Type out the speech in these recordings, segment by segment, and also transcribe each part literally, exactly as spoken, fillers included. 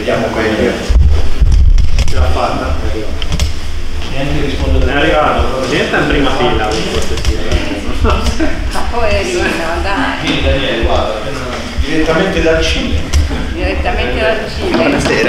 vediamo poi. Ce l'ha fatta. Neanche rispondere. È arrivato, diventa in prima fila per cortesia. Ma poverino, dai. Vieni Daniele, guarda, Direttamente dal Cile. Direttamente dal Cile. Buonasera.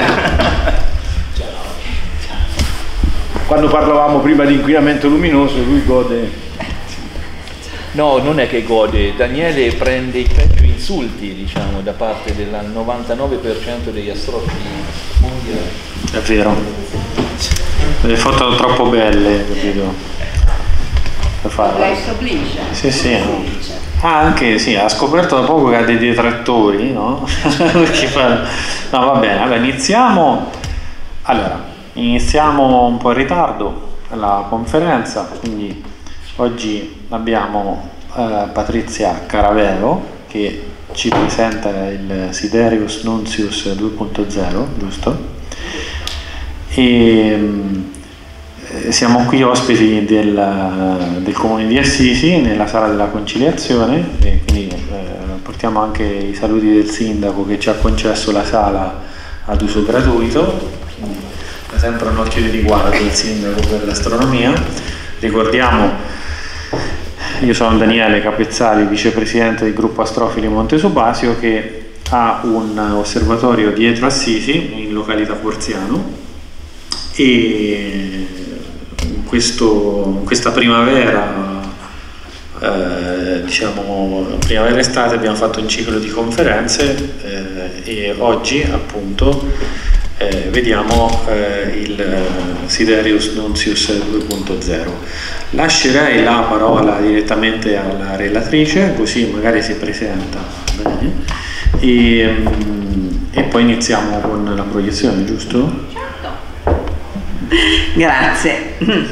Quando parlavamo prima di inquinamento luminoso, lui gode. no, non è che gode, Daniele prende i peggio insulti, diciamo, da parte del novantanove per cento degli astrofili mondiali. È vero. Le foto troppo belle, capito? Per farla. Lei sobblice. Sì, sì. No. Ah, anche sì, ha scoperto da poco che ha dei detrattori, no? fa... No, va bene, allora iniziamo. Allora, iniziamo un po' in ritardo la conferenza, quindi oggi abbiamo eh, Patrizia Caravero che ci presenta il Siderius Nuncius due punto zero, giusto? E eh, siamo qui ospiti del, del Comune di Assisi nella Sala della Conciliazione e quindi eh, portiamo anche i saluti del Sindaco che ci ha concesso la sala ad uso gratuito. È sempre un occhio di riguardo il Sindaco per l'astronomia. Ricordiamo, io sono Daniele Capezzali, vicepresidente del gruppo Astrofili Monte Subasio, che ha un osservatorio dietro Assisi in località Porziano, e in, questo, in questa primavera, eh, diciamo primavera estate, abbiamo fatto un ciclo di conferenze eh, e oggi appunto Eh, vediamo eh, il eh, Siderius Nuncius due punto zero. Lascerei la parola direttamente alla relatrice, così magari si presenta bene e, mm, e poi iniziamo con la proiezione, giusto? Certo. Grazie.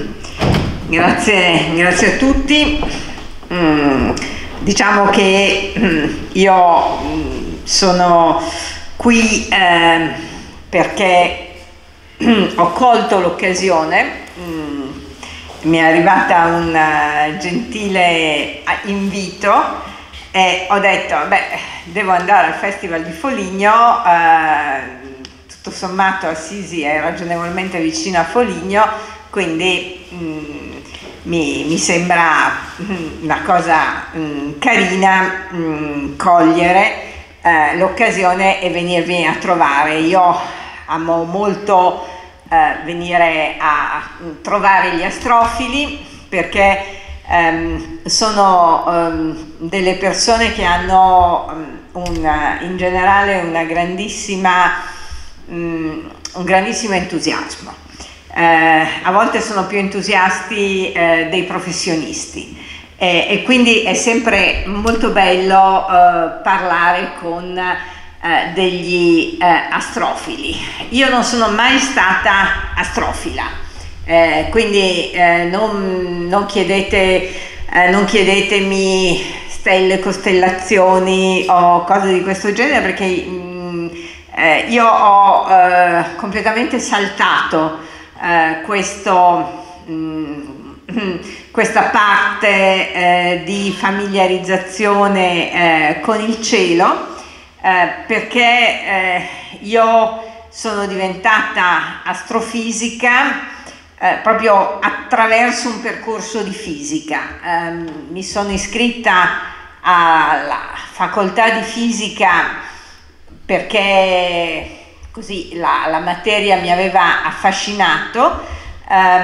Grazie, grazie a tutti. Mm, diciamo che mm, io mm, sono qui eh, perché ho colto l'occasione, mi è arrivata un gentile invito e ho detto, beh, devo andare al Festival di Foligno, eh, tutto sommato Assisi è ragionevolmente vicino a Foligno, quindi mh, mi, mi sembra una cosa mh, carina mh, cogliere eh, l'occasione e venirvi a trovare. Io amo molto eh, venire a trovare gli astrofili perché ehm, sono ehm, delle persone che hanno um, una, in generale una grandissima, um, un grandissimo entusiasmo. Eh, a volte sono più entusiasti eh, dei professionisti eh, e quindi è sempre molto bello eh, parlare con Eh, degli eh, astrofili. Io non sono mai stata astrofila, eh, quindi eh, non, non, chiedete, eh, non chiedetemi stelle, costellazioni o cose di questo genere perché mh, eh, io ho eh, completamente saltato eh, questo, mh, questa parte eh, di familiarizzazione eh, con il cielo. Eh, perché eh, io sono diventata astrofisica eh, proprio attraverso un percorso di fisica. Eh, mi sono iscritta alla facoltà di fisica perché così la, la materia mi aveva affascinato, eh,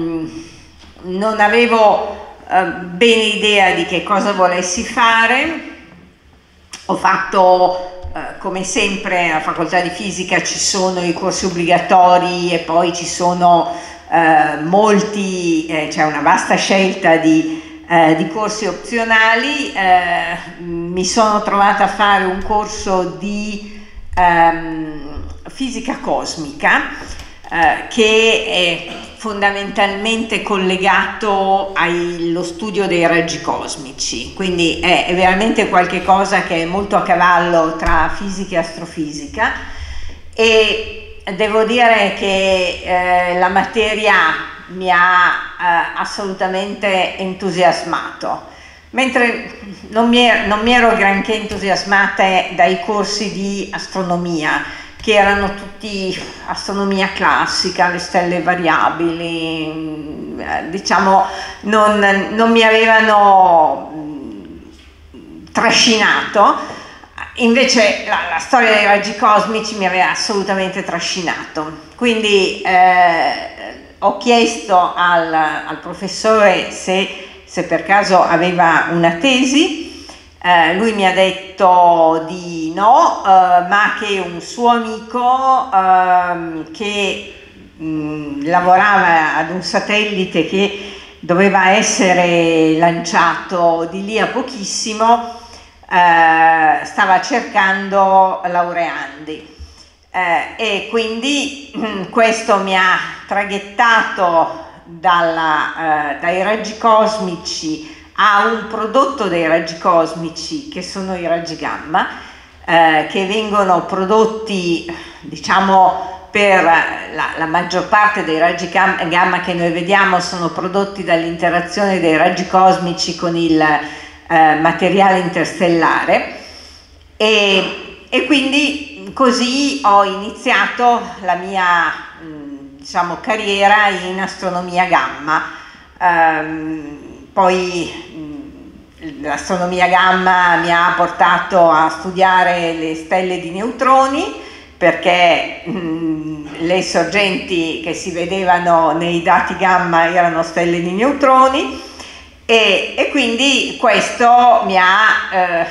non avevo eh, bene idea di che cosa volessi fare. Ho fatto, eh, come sempre, alla facoltà di fisica ci sono i corsi obbligatori e poi ci sono eh, molti, eh, c'è una vasta scelta di, eh, di corsi opzionali. Eh, mi sono trovata a fare un corso di ehm, fisica cosmica eh, che è fondamentalmente collegato allo studio dei raggi cosmici, quindi è, è veramente qualche cosa che è molto a cavallo tra fisica e astrofisica e devo dire che eh, la materia mi ha eh, assolutamente entusiasmato, mentre non mi, er- non mi ero granché entusiasmata dai corsi di astronomia, che erano tutti astronomia classica, le stelle variabili, diciamo non, non mi avevano trascinato. Invece la, la storia dei raggi cosmici mi aveva assolutamente trascinato, quindi eh, ho chiesto al, al professore se, se per caso aveva una tesi. Eh, lui mi ha detto di no, eh, ma che un suo amico eh, che mh, lavorava ad un satellite che doveva essere lanciato di lì a pochissimo, eh, stava cercando laureandi. Eh, e quindi mh, questo mi ha traghettato dalla, eh, dai raggi cosmici a un prodotto dei raggi cosmici che sono i raggi gamma, eh, che vengono prodotti, diciamo, per la, la maggior parte dei raggi gamma che noi vediamo sono prodotti dall'interazione dei raggi cosmici con il eh, materiale interstellare, e, e quindi così ho iniziato la mia mh, diciamo, carriera in astronomia gamma. Um, Poi l'astronomia gamma mi ha portato a studiare le stelle di neutroni, perché mh, le sorgenti che si vedevano nei dati gamma erano stelle di neutroni, e, e quindi questo mi ha eh,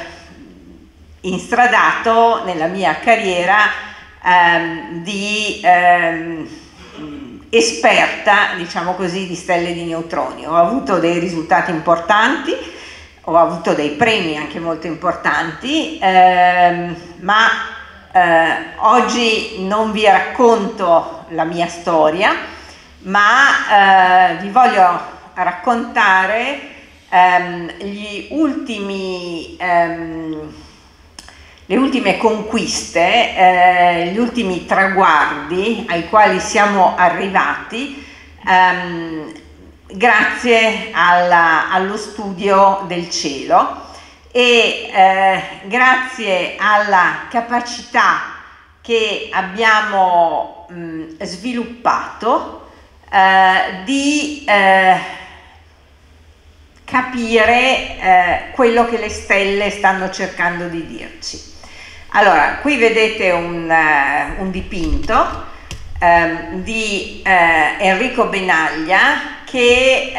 instradato nella mia carriera ehm, di ehm, esperta, diciamo così, di stelle di neutroni. Ho avuto dei risultati importanti, ho avuto dei premi anche molto importanti, ehm, ma eh, oggi non vi racconto la mia storia, ma eh, vi voglio raccontare ehm, gli ultimi ehm, le ultime conquiste, eh, gli ultimi traguardi ai quali siamo arrivati ehm, grazie alla, allo studio del cielo e eh, grazie alla capacità che abbiamo mh, sviluppato eh, di eh, capire eh, quello che le stelle stanno cercando di dirci. Allora, qui vedete un, uh, un dipinto um, di uh, Enrico Benaglia che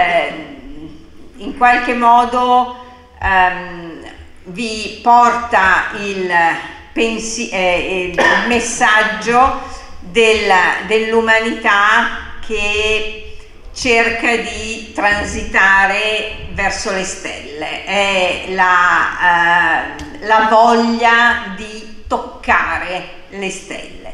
uh, in qualche modo um, vi porta il, pensi- eh, il messaggio del, dell'umanità che cerca di transitare verso le stelle, è la, uh, la voglia di toccare le stelle,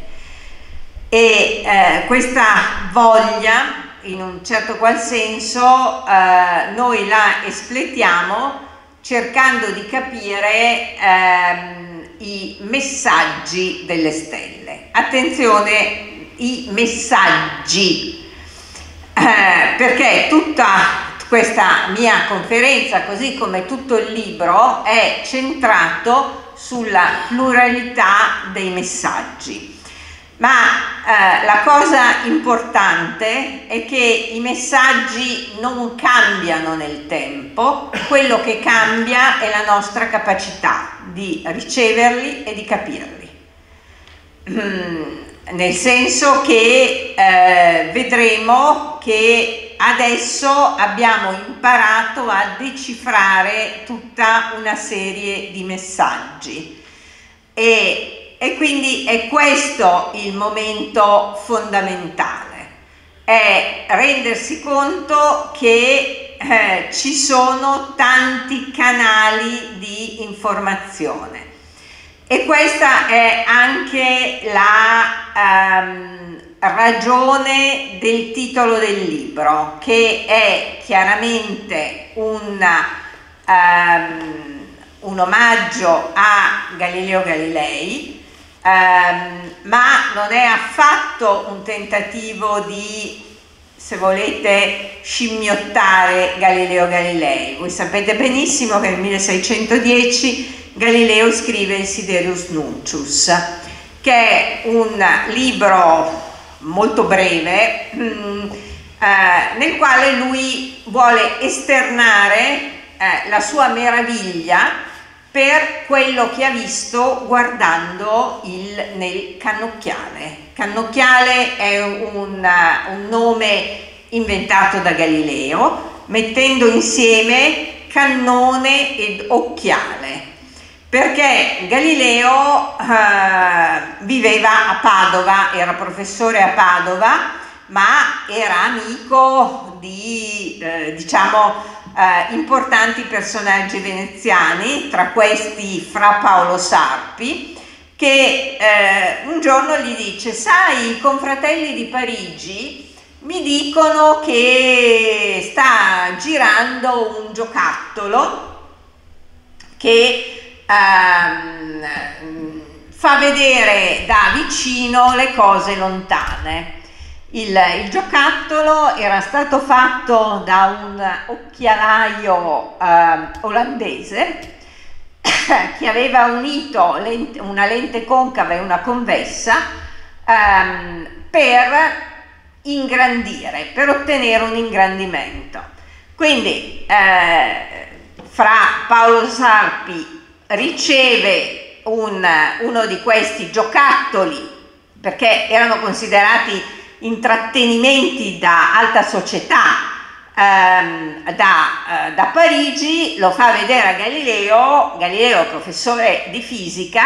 e uh, questa voglia, in un certo qual senso, uh, noi la espletiamo cercando di capire um, i messaggi delle stelle. Attenzione, i messaggi. Eh, perché tutta questa mia conferenza, così come tutto il libro, è centrato sulla pluralità dei messaggi. Ma eh, la cosa importante è che i messaggi non cambiano nel tempo, quello che cambia è la nostra capacità di riceverli e di capirli. Mm. Nel senso che eh, vedremo che adesso abbiamo imparato a decifrare tutta una serie di messaggi, e, e quindi è questo il momento fondamentale, è rendersi conto che eh, ci sono tanti canali di informazione. E questa è anche la um, ragione del titolo del libro, che è chiaramente un, um, un omaggio a Galileo Galilei, um, ma non è affatto un tentativo di, se volete, scimmiottare Galileo Galilei. Voi sapete benissimo che nel milleseicentodieci Galileo scrive il Sidereus Nuncius, che è un libro molto breve mh, eh, nel quale lui vuole esternare eh, la sua meraviglia per quello che ha visto guardando il, nel cannocchiale. Cannocchiale è un, un nome inventato da Galileo, mettendo insieme cannone ed occhiale, perché Galileo eh, viveva a Padova, era professore a Padova, ma era amico di, eh, diciamo, eh, importanti personaggi veneziani, tra questi Fra Paolo Sarpi, che eh, un giorno gli dice: sai, i confratelli di Parigi mi dicono che sta girando un giocattolo che ehm, fa vedere da vicino le cose lontane. Il, il giocattolo era stato fatto da un occhialaio eh, olandese che aveva unito lente, una lente concava e una convessa ehm, per ingrandire, per ottenere un ingrandimento. Quindi eh, Fra Paolo Sarpi riceve un, uno di questi giocattoli, perché erano considerati intrattenimenti da alta società ehm, da, eh, da Parigi, lo fa vedere a Galileo. Galileo, professore di fisica,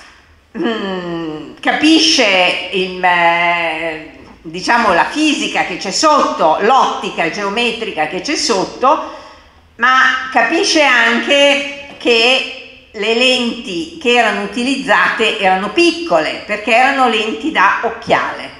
mh, capisce il, eh, diciamo, la fisica che c'è sotto, l'ottica geometrica che c'è sotto, ma capisce anche che le lenti che erano utilizzate erano piccole, perché erano lenti da occhiale.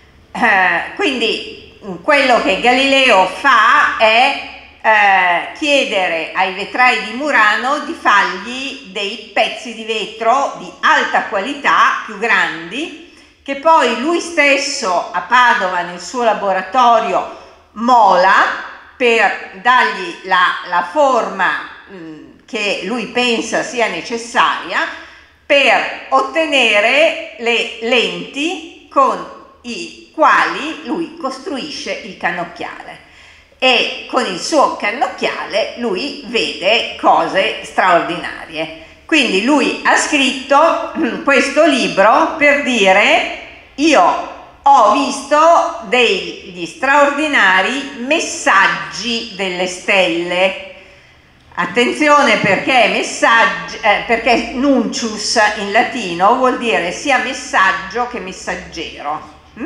Eh, quindi quello che Galileo fa è eh, chiedere ai vetrai di Murano di fargli dei pezzi di vetro di alta qualità, più grandi, che poi lui stesso a Padova nel suo laboratorio mola per dargli la, la forma mh, che lui pensa sia necessaria per ottenere le lenti con i quali lui costruisce il cannocchiale, e con il suo cannocchiale lui vede cose straordinarie. Quindi lui ha scritto questo libro per dire: io ho visto degli straordinari messaggi delle stelle. Attenzione, perché messaggi, eh, perché nuncius in latino vuol dire sia messaggio che messaggero. Mm?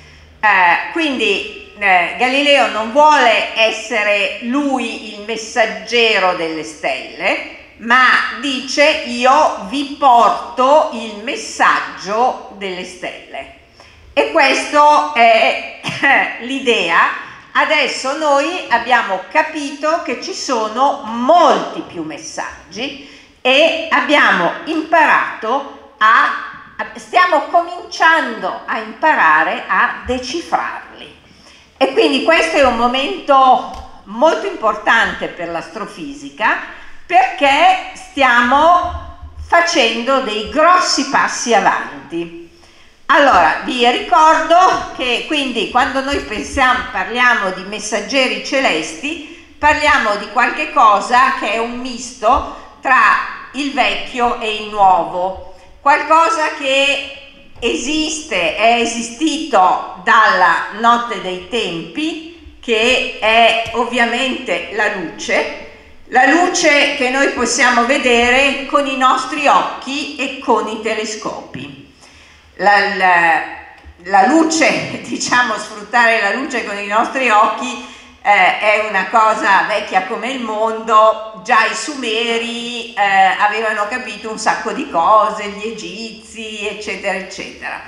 Eh, quindi eh, Galileo non vuole essere lui il messaggero delle stelle, ma dice: io vi porto il messaggio delle stelle. E questa è l'idea. Adesso noi abbiamo capito che ci sono molti più messaggi e abbiamo imparato a, stiamo cominciando a imparare a decifrarli. E quindi questo è un momento molto importante per l'astrofisica, perché stiamo facendo dei grossi passi avanti. Allora, vi ricordo che quindi quando noi pensiamo, parliamo di messaggeri celesti, parliamo di qualche cosa che è un misto tra il vecchio e il nuovo, qualcosa che esiste, è esistito dalla notte dei tempi, che è ovviamente la luce, la luce che noi possiamo vedere con i nostri occhi e con i telescopi. La, la, la luce, diciamo, sfruttare la luce con i nostri occhi eh, è una cosa vecchia come il mondo. Già i Sumeri eh, avevano capito un sacco di cose, gli Egizi, eccetera, eccetera.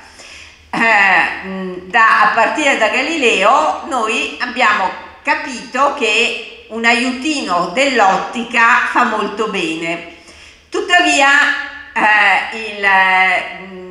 Eh, da, a partire da Galileo noi abbiamo capito che un aiutino dell'ottica fa molto bene. Tuttavia eh, il...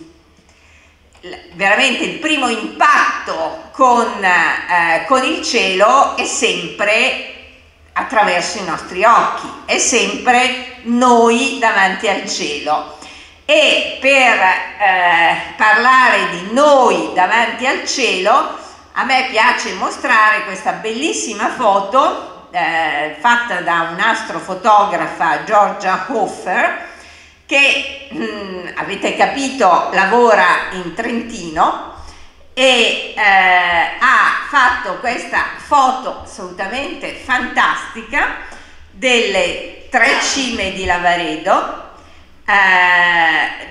veramente il primo impatto con, eh, con il cielo è sempre attraverso i nostri occhi, è sempre noi davanti al cielo. E per eh, parlare di noi davanti al cielo, a me piace mostrare questa bellissima foto eh, fatta da un'astrofotografa, Georgia Hofer, che mh, avete capito lavora in Trentino e eh, ha fatto questa foto assolutamente fantastica delle tre cime di Lavaredo eh,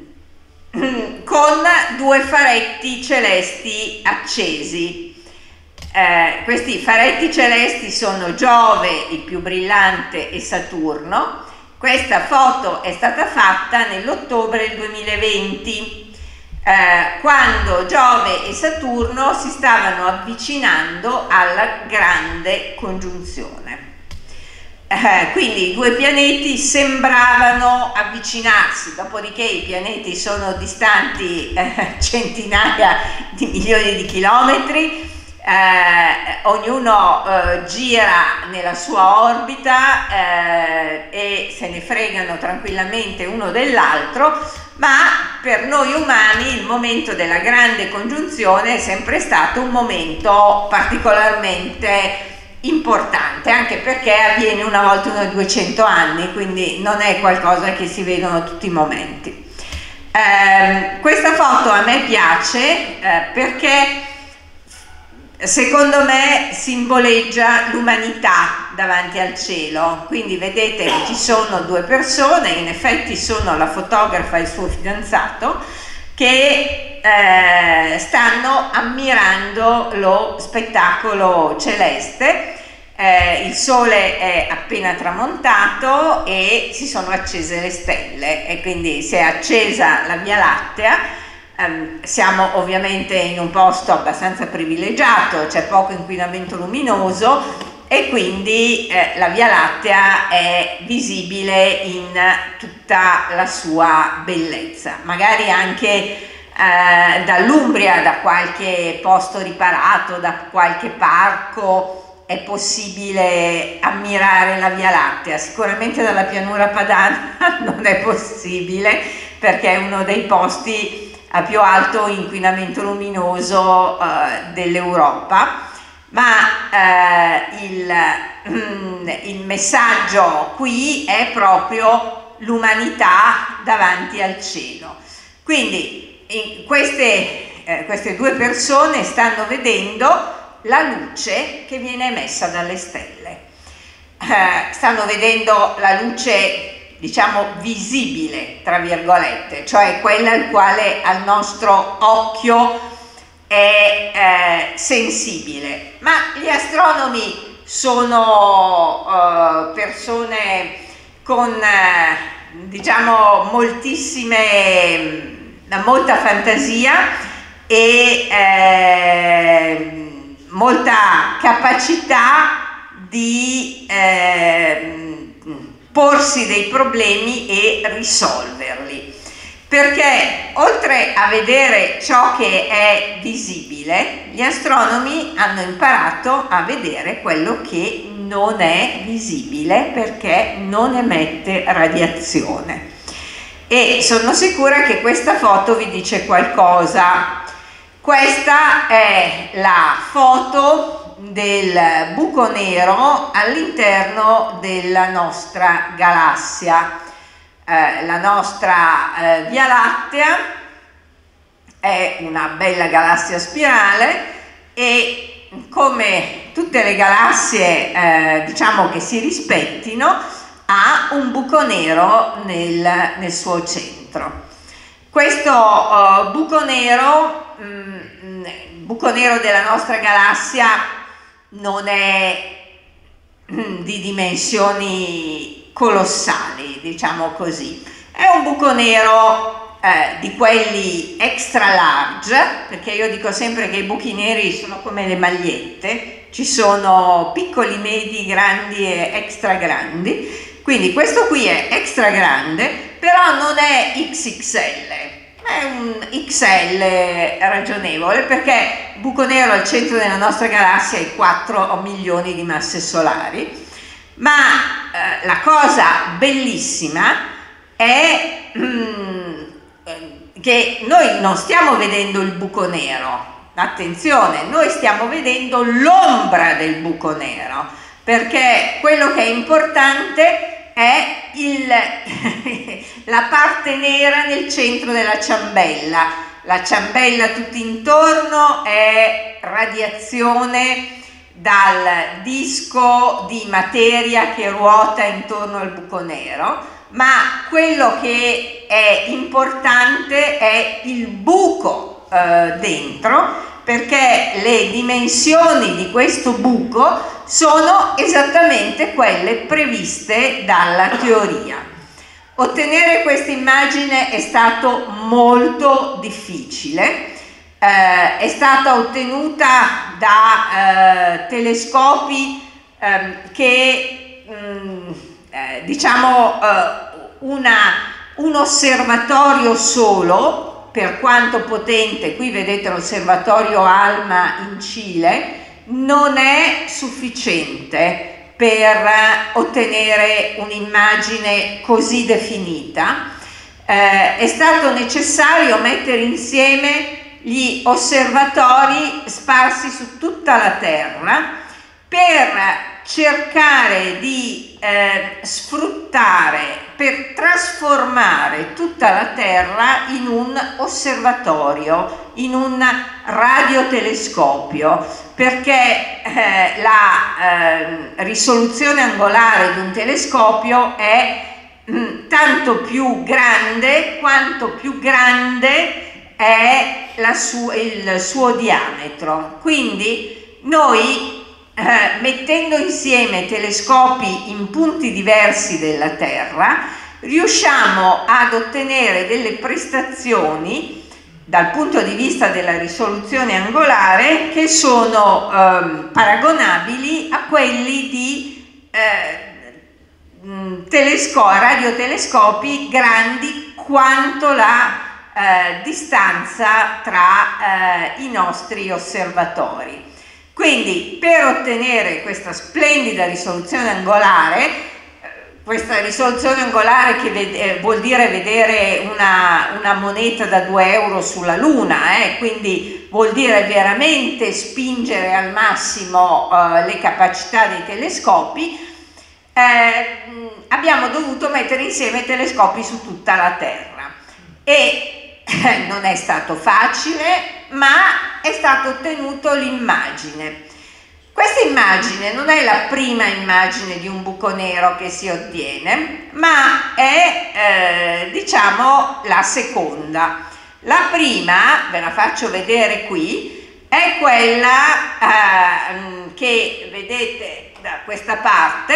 con due faretti celesti accesi. Eh, questi faretti celesti sono Giove, il più brillante, e Saturno. Questa foto è stata fatta nell'ottobre del duemilaventi, eh, quando Giove e Saturno si stavano avvicinando alla grande congiunzione. Eh, quindi i due pianeti sembravano avvicinarsi, dopodiché i pianeti sono distanti eh, centinaia di milioni di chilometri, eh, ognuno eh, gira nella sua orbita eh, e se ne fregano tranquillamente uno dell'altro, ma per noi umani il momento della grande congiunzione è sempre stato un momento particolarmente importante, anche perché avviene una volta ogni duecento anni, quindi non è qualcosa che si vedono tutti i momenti. Eh, questa foto a me piace eh, perché secondo me simboleggia l'umanità davanti al cielo. Quindi vedete che ci sono due persone, in effetti sono la fotografa e il suo fidanzato, che eh, stanno ammirando lo spettacolo celeste. Eh, il sole è appena tramontato e si sono accese le stelle e quindi si è accesa la Via Lattea. Eh, siamo ovviamente in un posto abbastanza privilegiato, c'è poco inquinamento luminoso e quindi eh, la Via Lattea è visibile in tutta la sua bellezza, magari anche eh, dall'Umbria, da qualche posto riparato, da qualche parco è possibile ammirare la Via Lattea. Sicuramente dalla pianura padana non è possibile perché è uno dei posti a più alto inquinamento luminoso eh, dell'Europa. Ma eh, il, mm, il messaggio qui è proprio l'umanità davanti al cielo. Quindi in queste, eh, queste due persone stanno vedendo la luce che viene emessa dalle stelle. Eh, stanno vedendo la luce, diciamo, visibile, tra virgolette, cioè quella al quale al nostro occhio è eh, sensibile, ma gli astronomi sono uh, persone con uh, diciamo moltissime, molta fantasia e eh, molta capacità di eh, porsi dei problemi e risolverli. Perché oltre a vedere ciò che è visibile, gli astronomi hanno imparato a vedere quello che non è visibile perché non emette radiazione. E sono sicura che questa foto vi dice qualcosa. Questa è la foto del buco nero all'interno della nostra galassia. Eh, la nostra eh, Via Lattea è una bella galassia spirale e come tutte le galassie eh, diciamo che si rispettino ha un buco nero nel, nel suo centro. Questo uh, buco nero, mh, buco nero della nostra galassia non è mh, di dimensioni colossali, diciamo così. È un buco nero eh, di quelli extra large, perché io dico sempre che i buchi neri sono come le magliette, ci sono piccoli, medi, grandi e extra grandi. Quindi questo qui è extra grande, però non è X X L, è un X L ragionevole, perché buco nero al centro della nostra galassia ha quattro milioni di masse solari. Ma eh, la cosa bellissima è mm, che noi non stiamo vedendo il buco nero, attenzione, noi stiamo vedendo l'ombra del buco nero, perché quello che è importante è il, la parte nera nel centro della ciambella. La ciambella tutto intorno è radiazione dal disco di materia che ruota intorno al buco nero, ma quello che è importante è il buco eh, dentro, perché le dimensioni di questo buco sono esattamente quelle previste dalla teoria. Ottenere questa immagine è stato molto difficile, eh, è stata ottenuta da eh, telescopi eh, che mh, eh, diciamo eh, una, un osservatorio solo, per quanto potente, qui vedete l'osservatorio ALMA in Cile, non è sufficiente per ottenere un'immagine così definita. Eh, è stato necessario mettere insieme gli osservatori sparsi su tutta la Terra per cercare di eh, sfruttare, per trasformare tutta la Terra in un osservatorio, in un radiotelescopio, perché eh, la eh, risoluzione angolare di un telescopio è mh, tanto più grande quanto più grande è la su- il suo diametro. Quindi noi Eh, mettendo insieme telescopi in punti diversi della Terra, riusciamo ad ottenere delle prestazioni dal punto di vista della risoluzione angolare che sono eh, paragonabili a quelli di eh, telesco- radiotelescopi grandi quanto la eh, distanza tra eh, i nostri osservatori. Quindi per ottenere questa splendida risoluzione angolare, questa risoluzione angolare che vede, vuol dire vedere una, una moneta da due euro sulla Luna, eh, quindi vuol dire veramente spingere al massimo eh, le capacità dei telescopi, eh, abbiamo dovuto mettere insieme telescopi su tutta la Terra e non è stato facile, ma è stata ottenuta l'immagine. Questa immagine non è la prima immagine di un buco nero che si ottiene, ma è eh, diciamo la seconda. La prima, ve la faccio vedere qui, è quella eh, che vedete da questa parte,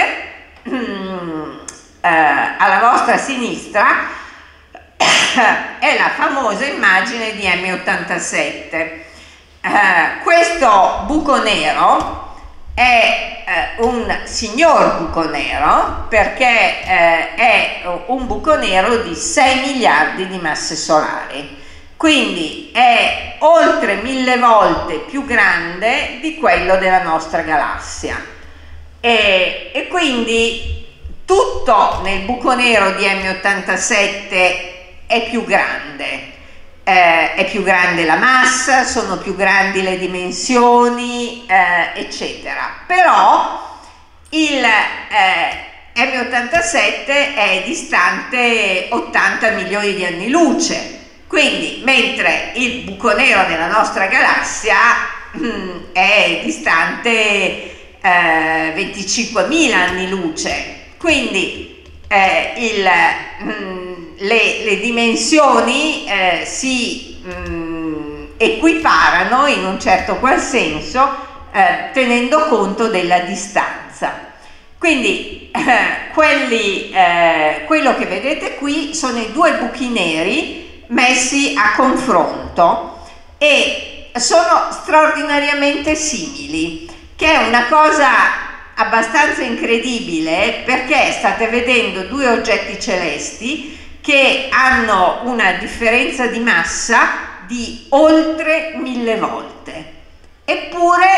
eh, alla vostra sinistra, è la famosa immagine di M ottantasette. Eh, questo buco nero è eh, un signor buco nero, perché eh, è un buco nero di sei miliardi di masse solari, quindi è oltre mille volte più grande di quello della nostra galassia, e, e quindi tutto nel buco nero di M ottantasette è più grande, eh, è più grande la massa, sono più grandi le dimensioni, eh, eccetera. Però il eh, M ottantasette è distante ottanta milioni di anni luce, quindi mentre il buco nero della nostra galassia mh, è distante eh, venticinquemila anni luce, quindi eh, il mh, Le, le dimensioni eh, si mh, equiparano in un certo qual senso, eh, tenendo conto della distanza. Quindi eh, quelli, eh, quello che vedete qui sono i due buchi neri messi a confronto e sono straordinariamente simili, che è una cosa abbastanza incredibile, perché state vedendo due oggetti celesti che hanno una differenza di massa di oltre mille volte, eppure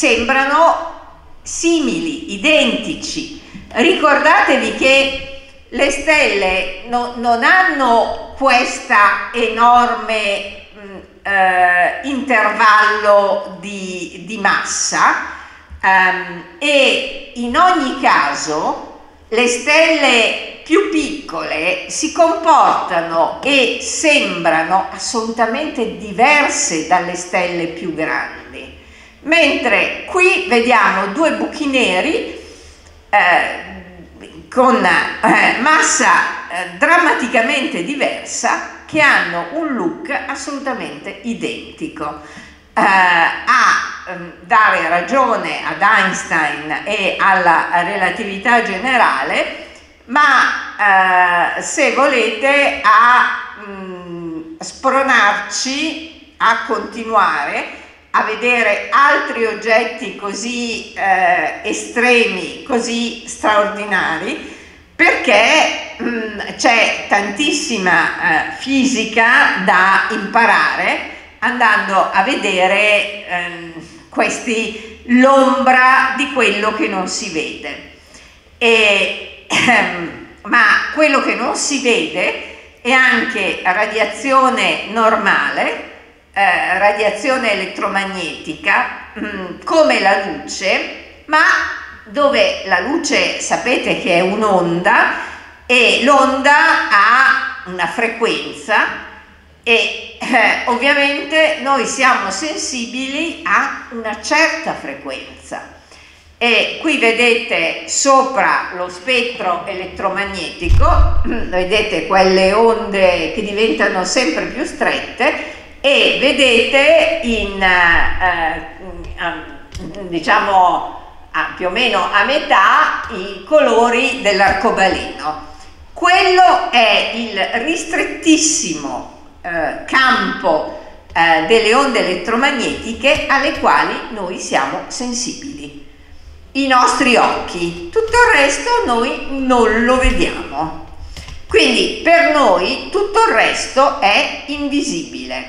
sembrano simili, identici. Ricordatevi che le stelle no, non hanno questa enorme mh, eh, intervallo di, di massa, um, e in ogni caso le stelle più piccole si comportano e sembrano assolutamente diverse dalle stelle più grandi, mentre qui vediamo due buchi neri eh, con eh, massa eh, drammaticamente diversa, che hanno un look assolutamente identico. Eh, a eh, dare ragione ad Einstein e alla relatività generale, ma eh, se volete a mh, spronarci a continuare a vedere altri oggetti così eh, estremi, così straordinari, perché mh, c'è tantissima eh, fisica da imparare andando a vedere ehm, questi, l'ombra di quello che non si vede. E, ehm, ma quello che non si vede è anche radiazione normale, eh, radiazione elettromagnetica, mh, come la luce, ma dove la luce sapete che è un'onda, e l'onda ha una frequenza, e eh, ovviamente noi siamo sensibili a una certa frequenza. E qui vedete sopra lo spettro elettromagnetico, vedete quelle onde che diventano sempre più strette, e vedete in eh, eh, diciamo a, più o meno a metà i colori dell'arcobaleno. Quello è il ristrettissimo Eh, campo eh, delle onde elettromagnetiche alle quali noi siamo sensibili, i nostri occhi. Tutto il resto noi non lo vediamo, quindi per noi tutto il resto è invisibile.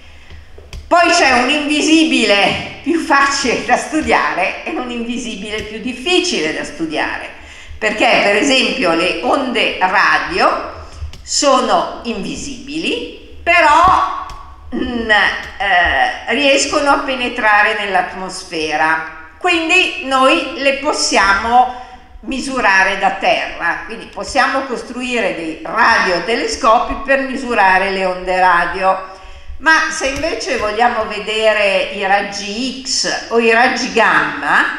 Poi c'è un invisibile più facile da studiare e un invisibile più difficile da studiare, perché per esempio le onde radio sono invisibili, però mh, eh, riescono a penetrare nell'atmosfera, quindi noi le possiamo misurare da terra, quindi possiamo costruire dei radiotelescopi per misurare le onde radio. Ma se invece vogliamo vedere i raggi X o i raggi gamma,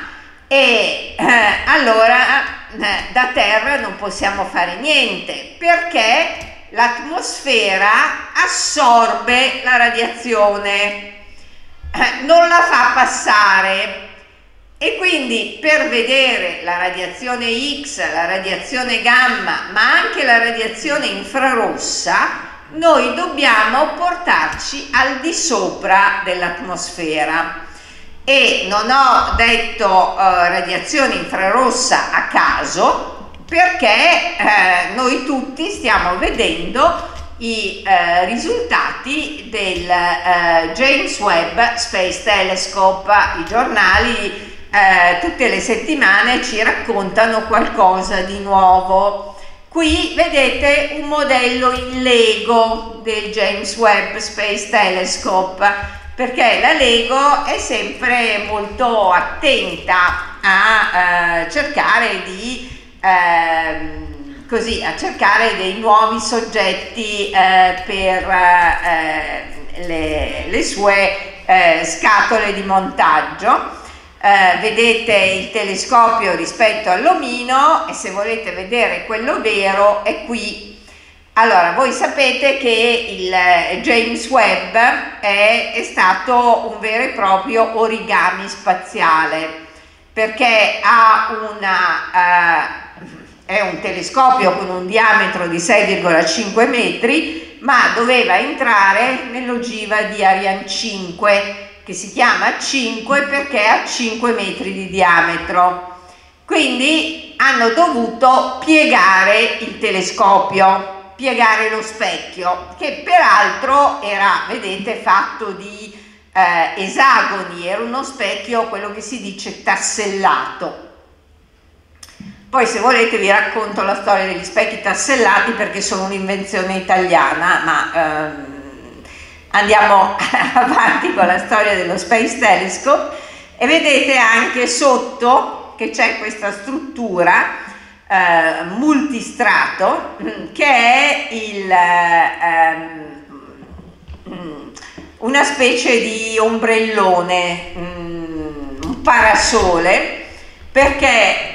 e eh, allora eh, da terra non possiamo fare niente, perché l'atmosfera assorbe la radiazione, eh, non la fa passare, e quindi per vedere la radiazione X, la radiazione gamma, ma anche la radiazione infrarossa, noi dobbiamo portarci al di sopra dell'atmosfera. E non ho detto eh, radiazione infrarossa a caso, perché eh, noi tutti stiamo vedendo i eh, risultati del eh, James Webb Space Telescope. I giornali eh, tutte le settimane ci raccontano qualcosa di nuovo. Qui vedete un modello in Lego del James Webb Space Telescope, perché la Lego è sempre molto attenta a eh, cercare di Eh, così a cercare dei nuovi soggetti eh, per eh, le, le sue eh, scatole di montaggio. Eh, vedete il telescopio rispetto all'omino, e se volete vedere quello vero è qui. Allora, voi sapete che il James Webb è, è stato un vero e proprio origami spaziale, perché ha una uh, è un telescopio con un diametro di sei virgola cinque metri, ma doveva entrare nell'ogiva di Ariane cinque, che si chiama cinque perché ha cinque metri di diametro. Quindi hanno dovuto piegare il telescopio, piegare lo specchio, che peraltro era, vedete, fatto di eh, esagoni, era uno specchio, quello che si dice tassellato. Poi se volete vi racconto la storia degli specchi tassellati perché sono un'invenzione italiana, ma ehm, andiamo avanti con la storia dello Space Telescope e vedete anche sotto che c'è questa struttura eh, multistrato che è il, ehm, una specie di ombrellone, un parasole, perché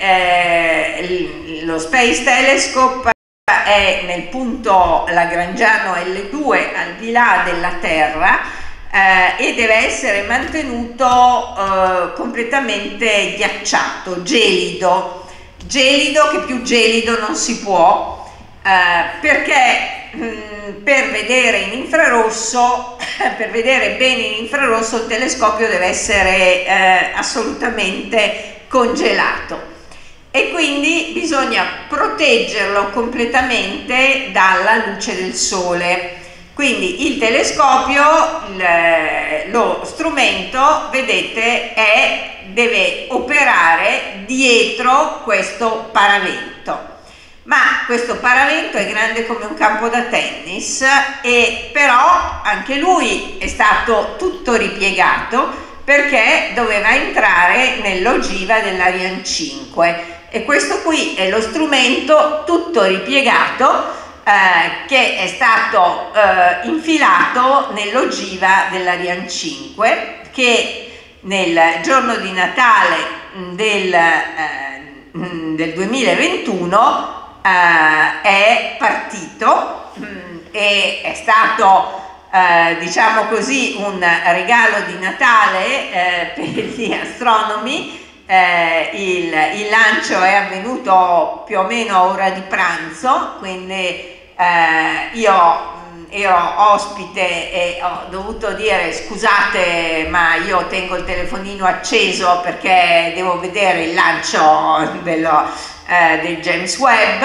eh, lo Space Telescope è nel punto lagrangiano L due al di là della Terra eh, e deve essere mantenuto eh, completamente ghiacciato, gelido, gelido che più gelido non si può eh, perché mh, per vedere in infrarosso, per vedere bene in infrarosso il telescopio deve essere eh, assolutamente congelato e quindi bisogna proteggerlo completamente dalla luce del sole. Quindi il telescopio, il, lo strumento, vedete, è, deve operare dietro questo paravento. Ma questo paravento è grande come un campo da tennis e però anche lui è stato tutto ripiegato perché doveva entrare nell'ogiva dell'Ariane cinque e questo qui è lo strumento tutto ripiegato eh, che è stato eh, infilato nell'ogiva dell'Ariane cinque che nel giorno di Natale del, eh, del duemilaventuno eh, è partito mh, e è stato Eh, diciamo così un regalo di Natale eh, per gli astronomi. Eh, il, il lancio è avvenuto più o meno a ora di pranzo, quindi eh, io mh, ero ospite e ho dovuto dire scusate ma io tengo il telefonino acceso perché devo vedere il lancio dello, eh, del James Webb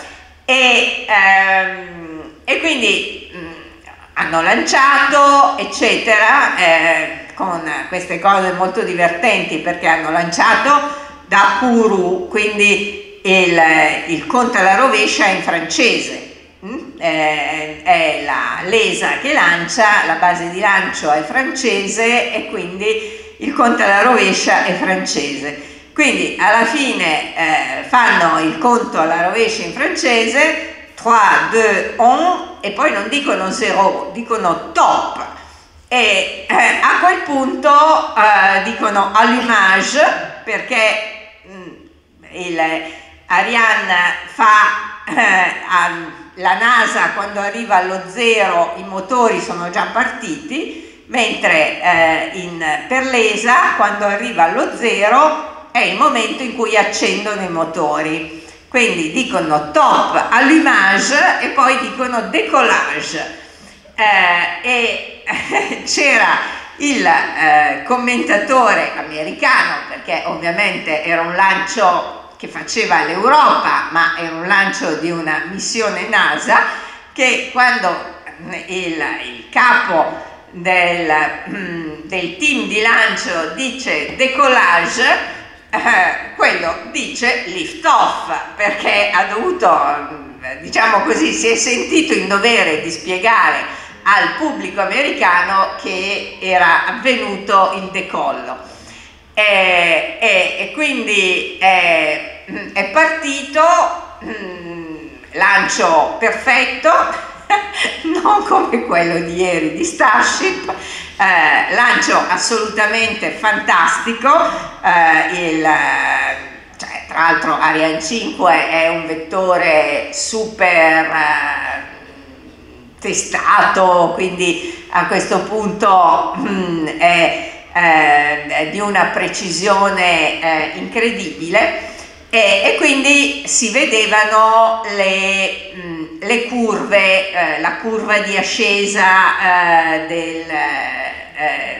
e, ehm, e quindi mh, hanno lanciato eccetera eh, con queste cose molto divertenti perché hanno lanciato da Kourou, quindi il, il conto alla rovescia in francese, mm? eh, è la l'E S A che lancia, la base di lancio è francese e quindi il conto alla rovescia è francese, quindi alla fine eh, fanno il conto alla rovescia in francese, tre, due, un e poi non dicono zero, dicono top e eh, a quel punto eh, dicono allumage perché mh, il Ariane fa eh, a, la NASA quando arriva allo zero i motori sono già partiti mentre eh, in, per l'E S A quando arriva allo zero è il momento in cui accendono i motori. Quindi dicono top, allumage e poi dicono décollage. Eh, e c'era il eh, commentatore americano, perché ovviamente era un lancio che faceva l'Europa, ma era un lancio di una missione NASA, che quando il, il capo del, del team di lancio dice décollage, Uh, quello dice lift off perché ha dovuto, diciamo così, si è sentito in dovere di spiegare al pubblico americano che era avvenuto il decollo e, e, e quindi è, è partito, mh, lancio perfetto non come quello di ieri di Starship. Eh, lancio assolutamente fantastico, eh, il, cioè, tra l'altro Ariane cinque è un vettore super eh, testato, quindi a questo punto mh, è, eh, è di una precisione eh, incredibile e, e quindi si vedevano le, mh, le curve, eh, la curva di ascesa eh, del Eh,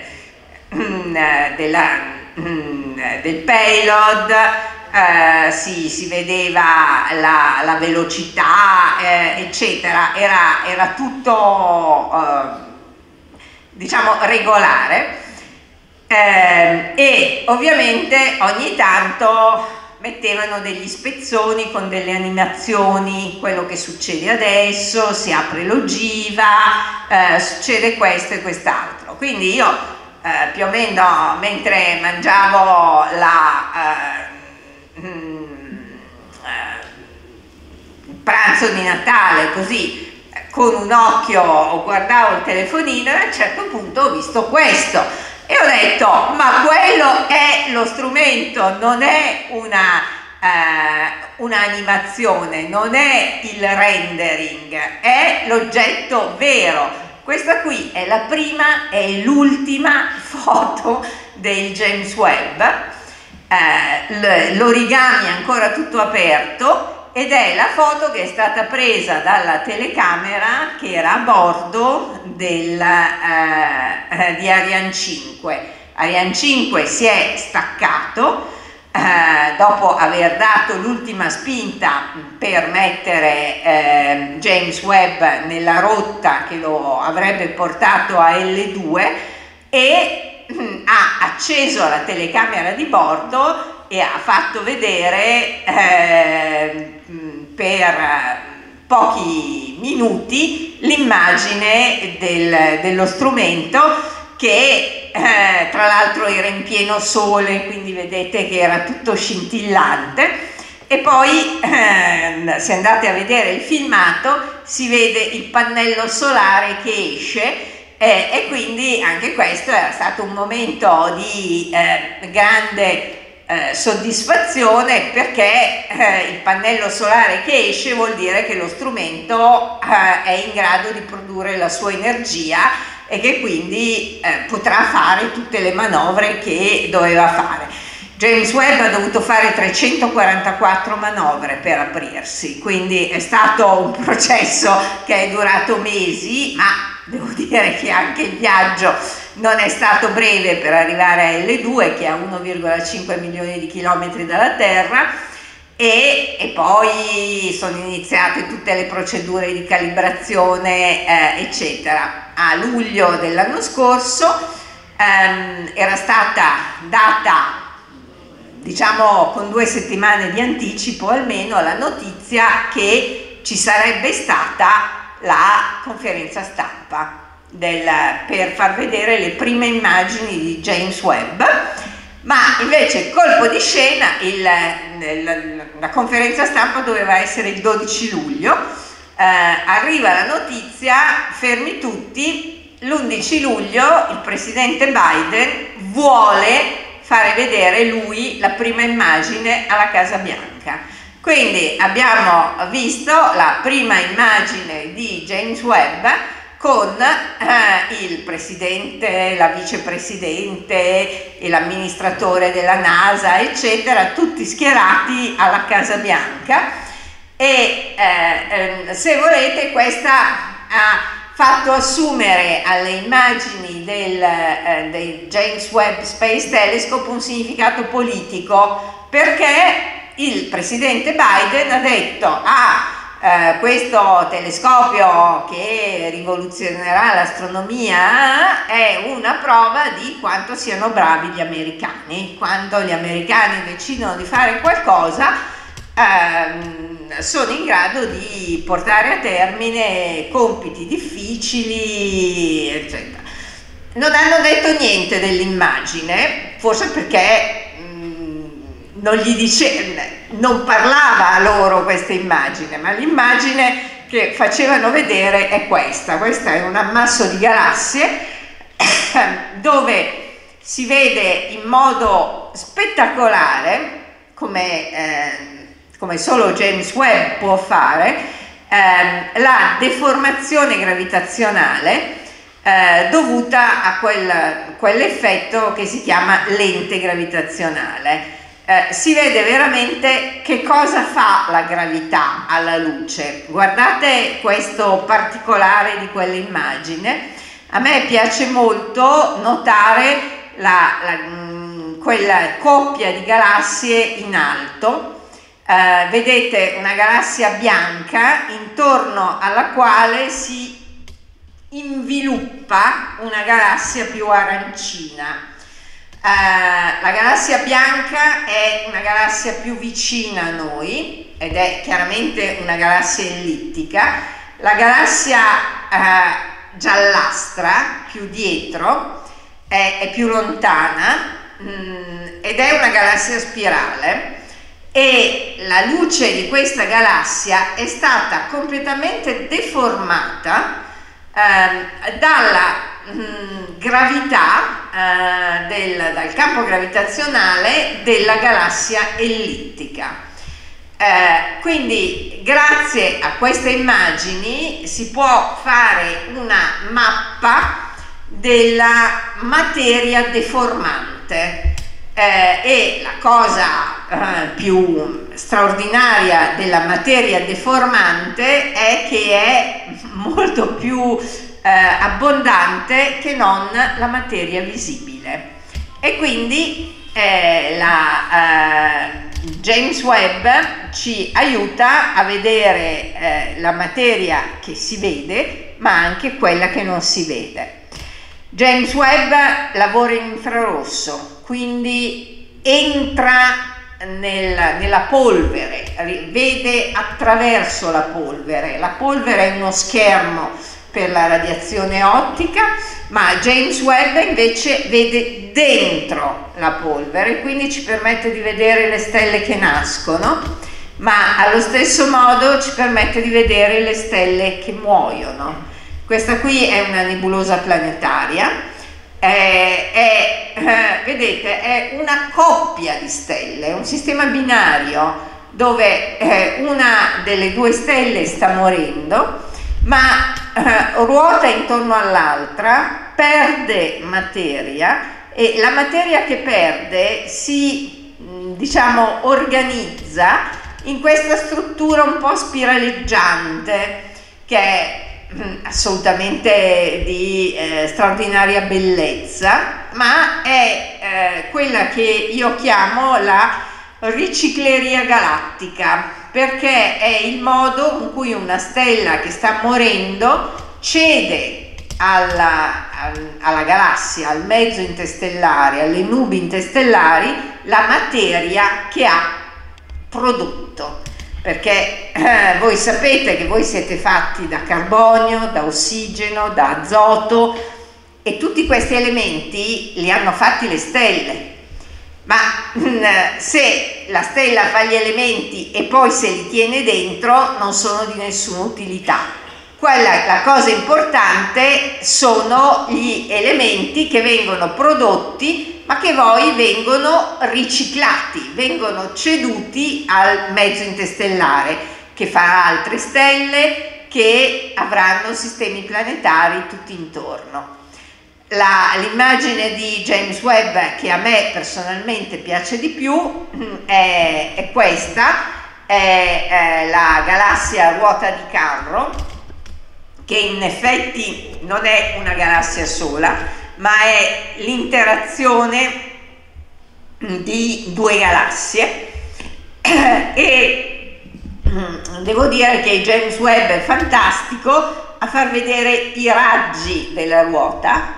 della, del payload, eh, si, si vedeva la, la velocità eh, eccetera, era, era tutto eh, diciamo regolare eh, e ovviamente ogni tanto mettevano degli spezzoni con delle animazioni, quello che succede adesso, si apre l'ogiva, eh, succede questo e quest'altro. Quindi io eh, più o meno mentre mangiavo la, eh, mm, eh, il pranzo di Natale, così con un occhio guardavo il telefonino e a un certo punto ho visto questo. E ho detto, ma quello è lo strumento, non è una, eh, un'animazione, non è il rendering, è l'oggetto vero. Questa qui è la prima e l'ultima foto del James Webb. Eh, l'origami è ancora tutto aperto ed è la foto che è stata presa dalla telecamera che era a bordo del, eh, di Ariane cinque. Ariane cinque si è staccato eh, dopo aver dato l'ultima spinta per mettere eh, James Webb nella rotta che lo avrebbe portato a L due e mh, ha acceso la telecamera di bordo e ha fatto vedere eh, per pochi minuti l'immagine del, dello strumento che eh, tra l'altro era in pieno sole, quindi vedete che era tutto scintillante. E poi eh, se andate a vedere il filmato si vede il pannello solare che esce eh, e quindi anche questo era stato un momento di eh, grande Eh, soddisfazione, perché eh, il pannello solare che esce vuol dire che lo strumento eh, è in grado di produrre la sua energia e che quindi eh, potrà fare tutte le manovre che doveva fare. James Webb ha dovuto fare trecentoquarantaquattro manovre per aprirsi, quindi è stato un processo che è durato mesi, ma devo dire che anche il viaggio non è stato breve per arrivare a L due, che è a uno virgola cinque milioni di chilometri dalla Terra, e, e poi sono iniziate tutte le procedure di calibrazione eh, eccetera. A luglio dell'anno scorso ehm, era stata data, diciamo con due settimane di anticipo almeno, la notizia che ci sarebbe stata la conferenza stampa del, per far vedere le prime immagini di James Webb, ma invece colpo di scena il, il, la conferenza stampa doveva essere il dodici luglio, eh, arriva la notizia, fermi tutti, l'undici luglio il presidente Biden vuole fare vedere lui la prima immagine alla Casa Bianca. Quindi abbiamo visto la prima immagine di James Webb con eh, il presidente, la vicepresidente e l'amministratore della NASA, eccetera, tutti schierati alla Casa Bianca e eh, eh, se volete questa ha fatto assumere alle immagini del, eh, del James Webb Space Telescope un significato politico, perché il presidente Biden ha detto ah, eh, questo telescopio che rivoluzionerà l'astronomia è una prova di quanto siano bravi gli americani. Quando gli americani decidono di fare qualcosa ehm, sono in grado di portare a termine compiti difficili, eccetera. Non hanno detto niente dell'immagine, forse perché non gli dice, non parlava a loro questa immagine, ma l'immagine che facevano vedere è questa. Questa è un ammasso di galassie dove si vede in modo spettacolare, come, eh, come solo James Webb può fare, eh, la deformazione gravitazionale eh, dovuta a quel, quell'effetto che si chiama lente gravitazionale. Eh, si vede veramente che cosa fa la gravità alla luce. Guardate questo particolare di quell'immagine. A me piace molto notare la, la, mh, quella coppia di galassie in alto. Eh, vedete una galassia bianca intorno alla quale si inviluppa una galassia più arancina. Uh, la galassia bianca è una galassia più vicina a noi ed è chiaramente una galassia ellittica. La galassia uh, giallastra, più dietro, è, è più lontana mh, ed è una galassia spirale, e la luce di questa galassia è stata completamente deformata eh, dalla mh, gravità, eh, del, dal campo gravitazionale della galassia ellittica. Eh, quindi grazie a queste immagini si può fare una mappa della materia deformante. Eh, e la cosa eh, più straordinaria della materia deformante è che è molto più eh, abbondante che non la materia visibile, e quindi eh, la, eh, James Webb ci aiuta a vedere eh, la materia che si vede, ma anche quella che non si vede. James Webb lavora in infrarosso, quindi entra nel, nella polvere, vede attraverso la polvere. La polvere è uno schermo per la radiazione ottica, ma James Webb invece vede dentro la polvere, quindi ci permette di vedere le stelle che nascono, ma allo stesso modo ci permette di vedere le stelle che muoiono. Questa qui è una nebulosa planetaria, è, è, eh, vedete, è una coppia di stelle, un sistema binario dove eh, una delle due stelle sta morendo, ma eh, ruota intorno all'altra, perde materia, e la materia che perde si, diciamo, organizza in questa struttura un po' spiraleggiante, che è assolutamente di eh, straordinaria bellezza, ma è eh, quella che io chiamo la ricicleria galattica, perché è il modo in cui una stella che sta morendo cede alla, alla galassia, al mezzo interstellare, alle nubi interstellari, la materia che ha prodotto. Perché eh, voi sapete che voi siete fatti da carbonio, da ossigeno, da azoto, e tutti questi elementi li hanno fatti le stelle. Ma mh, se la stella fa gli elementi e poi se li tiene dentro, non sono di nessuna utilità. Quella, la cosa importante sono gli elementi che vengono prodotti, ma che poi vengono riciclati, vengono ceduti al mezzo interstellare, che farà altre stelle, che avranno sistemi planetari tutti intorno. L'immagine di James Webb che a me personalmente piace di più è, è questa, è, è la galassia a ruota di carro, che in effetti non è una galassia sola, ma è l'interazione di due galassie, e devo dire che James Webb è fantastico a far vedere i raggi della ruota,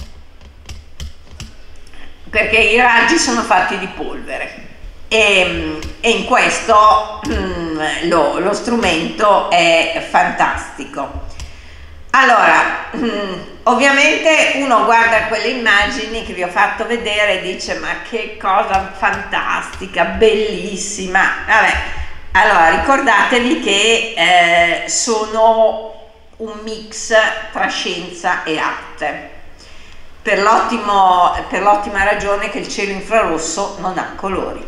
perché i raggi sono fatti di polvere, e, e in questo mm, lo, lo strumento è fantastico. Allora, mm, ovviamente uno guarda quelle immagini che vi ho fatto vedere e dice: ma che cosa fantastica, bellissima. Vabbè, allora ricordatevi che eh, sono un mix tra scienza e arte, per l'ottimo, per l'ottima ragione che il cielo infrarosso non ha colori.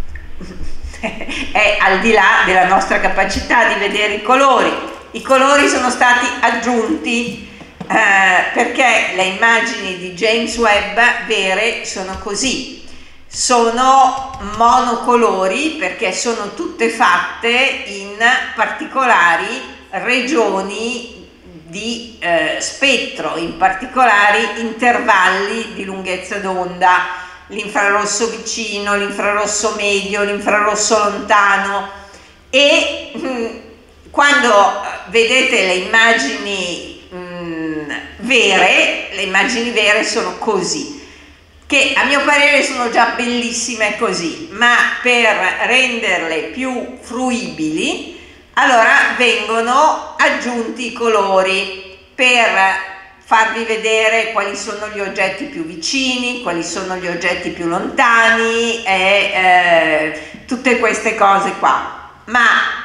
È al di là della nostra capacità di vedere i colori. I colori sono stati aggiunti eh, perché le immagini di James Webb vere sono così, sono monocolori perché sono tutte fatte in particolari regioni di eh, spettro, in particolari intervalli di lunghezza d'onda, l'infrarosso vicino, l'infrarosso medio, l'infrarosso lontano, e mh, quando vedete le immagini mh, vere, le immagini vere sono così. che a mio parere sono già bellissime così, ma per renderle più fruibili, allora vengono aggiunti i colori per farvi vedere quali sono gli oggetti più vicini, quali sono gli oggetti più lontani e eh, tutte queste cose qua. Ma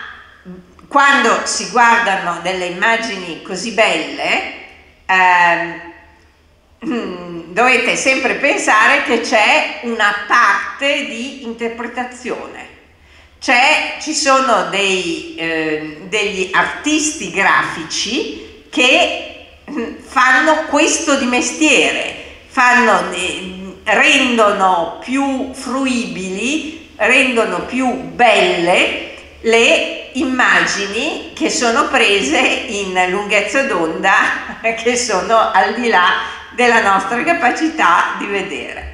quando si guardano delle immagini così belle, eh, dovete sempre pensare che c'è una parte di interpretazione. C'è, ci sono dei, eh, degli artisti grafici che fanno questo di mestiere, fanno, eh, rendono più fruibili, rendono più belle le immagini che sono prese in lunghezza d'onda, che sono al di là della nostra capacità di vedere.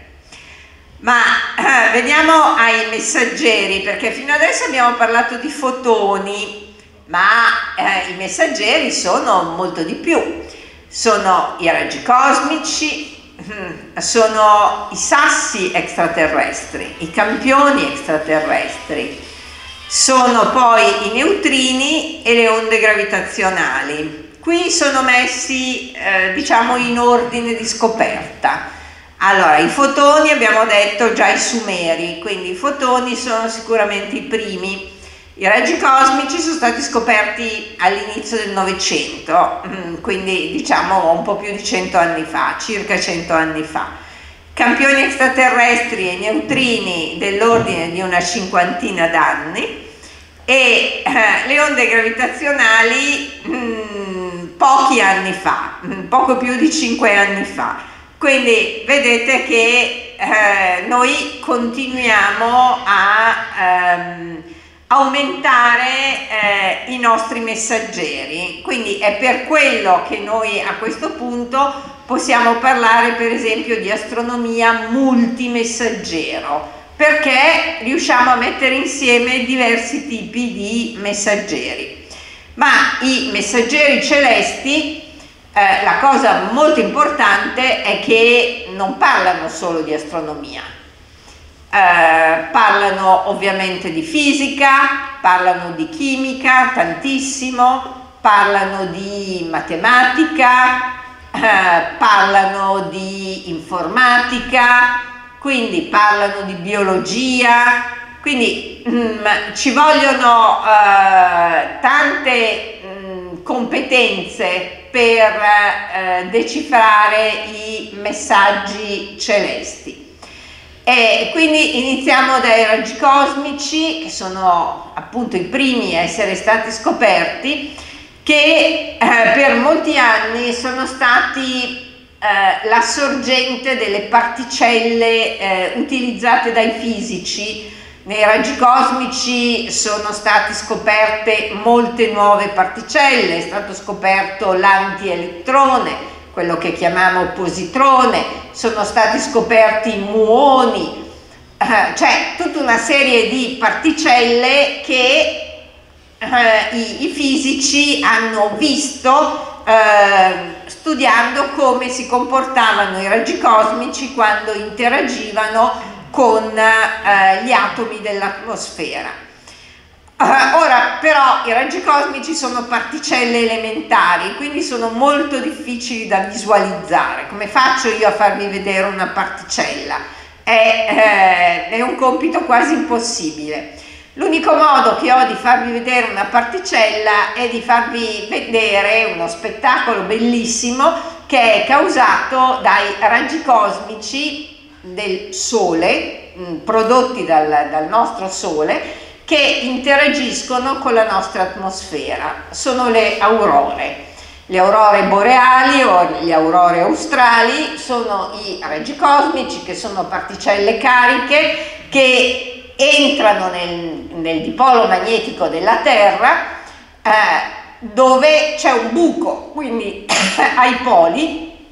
Ma eh, veniamo ai messaggeri, perché fino adesso abbiamo parlato di fotoni, ma eh, i messaggeri sono molto di più. Sono i raggi cosmici, sono i sassi extraterrestri, i campioni extraterrestri, sono poi i neutrini e le onde gravitazionali. Qui sono messi eh, diciamo in ordine di scoperta. Allora, i fotoni abbiamo detto già i sumeri, quindi i fotoni sono sicuramente i primi. I raggi cosmici sono stati scoperti all'inizio del Novecento, quindi diciamo un po' più di cento anni fa, circa cento anni fa. Campioni extraterrestri e neutrini dell'ordine di una cinquantina d'anni e eh, le onde gravitazionali mh, pochi anni fa, mh, poco più di cinque anni fa. Quindi vedete che eh, noi continuiamo a ehm, aumentare eh, i nostri messaggeri, quindi è per quello che noi a questo punto possiamo parlare per esempio di astronomia multimessaggero, perché riusciamo a mettere insieme diversi tipi di messaggeri. Ma i messaggeri celesti, eh, la cosa molto importante è che non parlano solo di astronomia. Uh, parlano ovviamente di fisica, parlano di chimica tantissimo, parlano di matematica, uh, parlano di informatica, quindi parlano di biologia, quindi um, ci vogliono uh, tante um, competenze per uh, decifrare i messaggi celesti. E quindi iniziamo dai raggi cosmici, che sono appunto i primi a essere stati scoperti, che eh, per molti anni sono stati eh, la sorgente delle particelle eh, utilizzate dai fisici. Nei raggi cosmici sono state scoperte molte nuove particelle, è stato scoperto l'antielettrone, quello che chiamiamo positrone, sono stati scoperti muoni, eh, cioè tutta una serie di particelle che eh, i, i fisici hanno visto eh, studiando come si comportavano i raggi cosmici quando interagivano con eh, gli atomi dell'atmosfera. Uh, ora però i raggi cosmici sono particelle elementari, quindi sono molto difficili da visualizzare. Come faccio io a farvi vedere una particella? È, eh, è un compito quasi impossibile. L'unico modo che ho di farvi vedere una particella è di farvi vedere uno spettacolo bellissimo che è causato dai raggi cosmici del Sole, mh, prodotti dal, dal nostro Sole, che interagiscono con la nostra atmosfera. Sono le aurore. Le aurore boreali o le aurore australi sono i raggi cosmici, che sono particelle cariche che entrano nel, nel dipolo magnetico della Terra, eh, dove c'è un buco, quindi ai poli,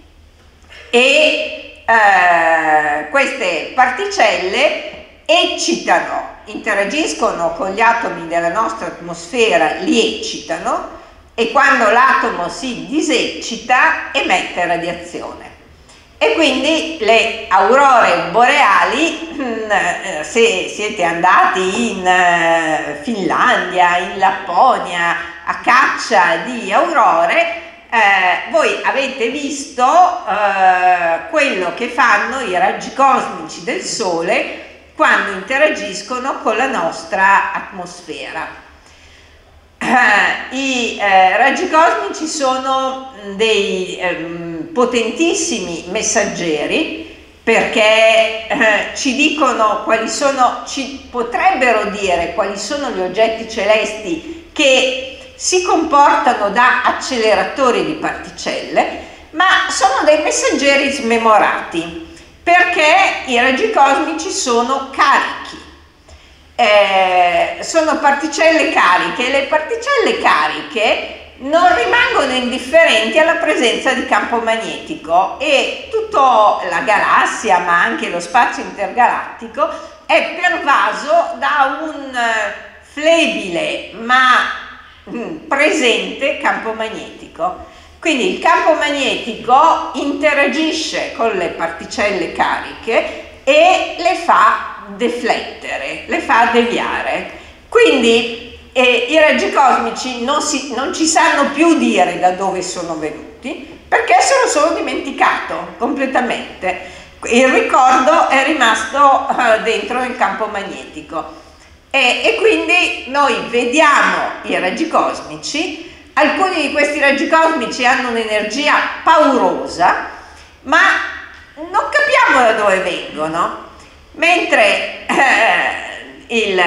e eh, queste particelle eccitano, interagiscono con gli atomi della nostra atmosfera, li eccitano, e quando l'atomo si diseccita emette radiazione. E quindi le aurore boreali, se siete andati in Finlandia, in Lapponia, a caccia di aurore, eh, voi avete visto eh, quello che fanno i raggi cosmici del Sole quando interagiscono con la nostra atmosfera. I eh, raggi cosmici sono dei eh, potentissimi messaggeri, perché eh, ci dicono quali sono, ci potrebbero dire quali sono gli oggetti celesti che si comportano da acceleratori di particelle, ma sono dei messaggeri smemorati, perché i raggi cosmici sono carichi. Eh, sono particelle cariche e le particelle cariche non rimangono indifferenti alla presenza di campo magnetico, e tutta la galassia, ma anche lo spazio intergalattico, è pervaso da un flebile ma presente campo magnetico. Quindi il campo magnetico interagisce con le particelle cariche e le fa deflettere, le fa deviare. Quindi eh, i raggi cosmici non, si, non ci sanno più dire da dove sono venuti, perché se lo sono dimenticato completamente. Il ricordo è rimasto eh, dentro il campo magnetico, e, e quindi noi vediamo i raggi cosmici. Alcuni di questi raggi cosmici hanno un'energia paurosa, ma non capiamo da dove vengono. Mentre eh, il,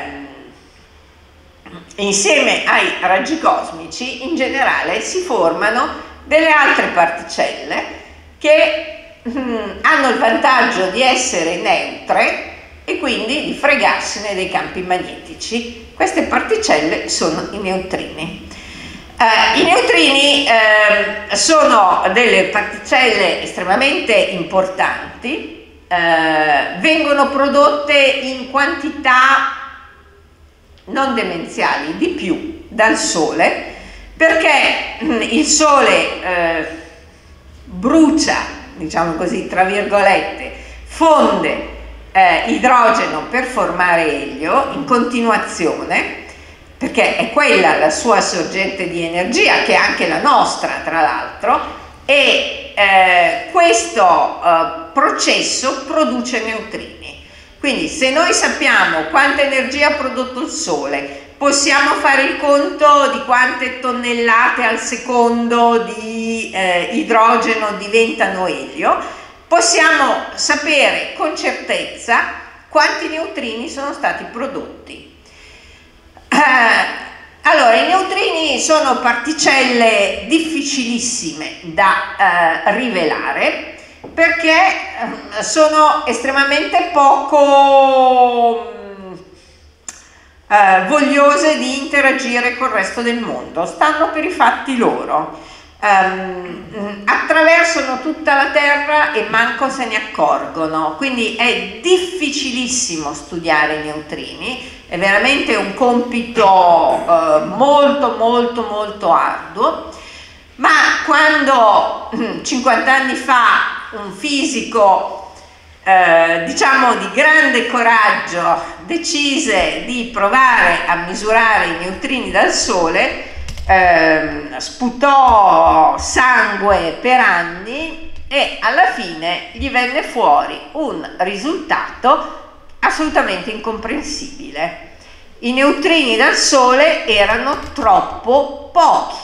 insieme ai raggi cosmici in generale si formano delle altre particelle che hm, hanno il vantaggio di essere neutre e quindi di fregarsene dei campi magnetici. Queste particelle sono i neutrini. Eh, I neutrini eh, sono delle particelle estremamente importanti. Uh, vengono prodotte in quantità non demenziali, di più, dal Sole, perché mh, il Sole uh, brucia, diciamo così, tra virgolette, fonde uh, idrogeno per formare elio in continuazione, perché è quella la sua sorgente di energia, che è anche la nostra, tra l'altro, e eh, questo eh, processo produce neutrini. Quindi se noi sappiamo quanta energia ha prodotto il Sole, possiamo fare il conto di quante tonnellate al secondo di eh, idrogeno diventano elio, possiamo sapere con certezza quanti neutrini sono stati prodotti. Eh, Allora, i neutrini sono particelle difficilissime da eh, rivelare, perché eh, sono estremamente poco eh, vogliose di interagire col resto del mondo, stanno per i fatti loro, um, attraversano tutta la Terra e manco se ne accorgono, quindi è difficilissimo studiare i neutrini. È veramente un compito eh, molto molto molto arduo, ma quando cinquanta anni fa un fisico eh, diciamo di grande coraggio decise di provare a misurare i neutrini dal Sole, eh, sputò sangue per anni e alla fine gli venne fuori un risultato assolutamente incomprensibile. I neutrini dal Sole erano troppo pochi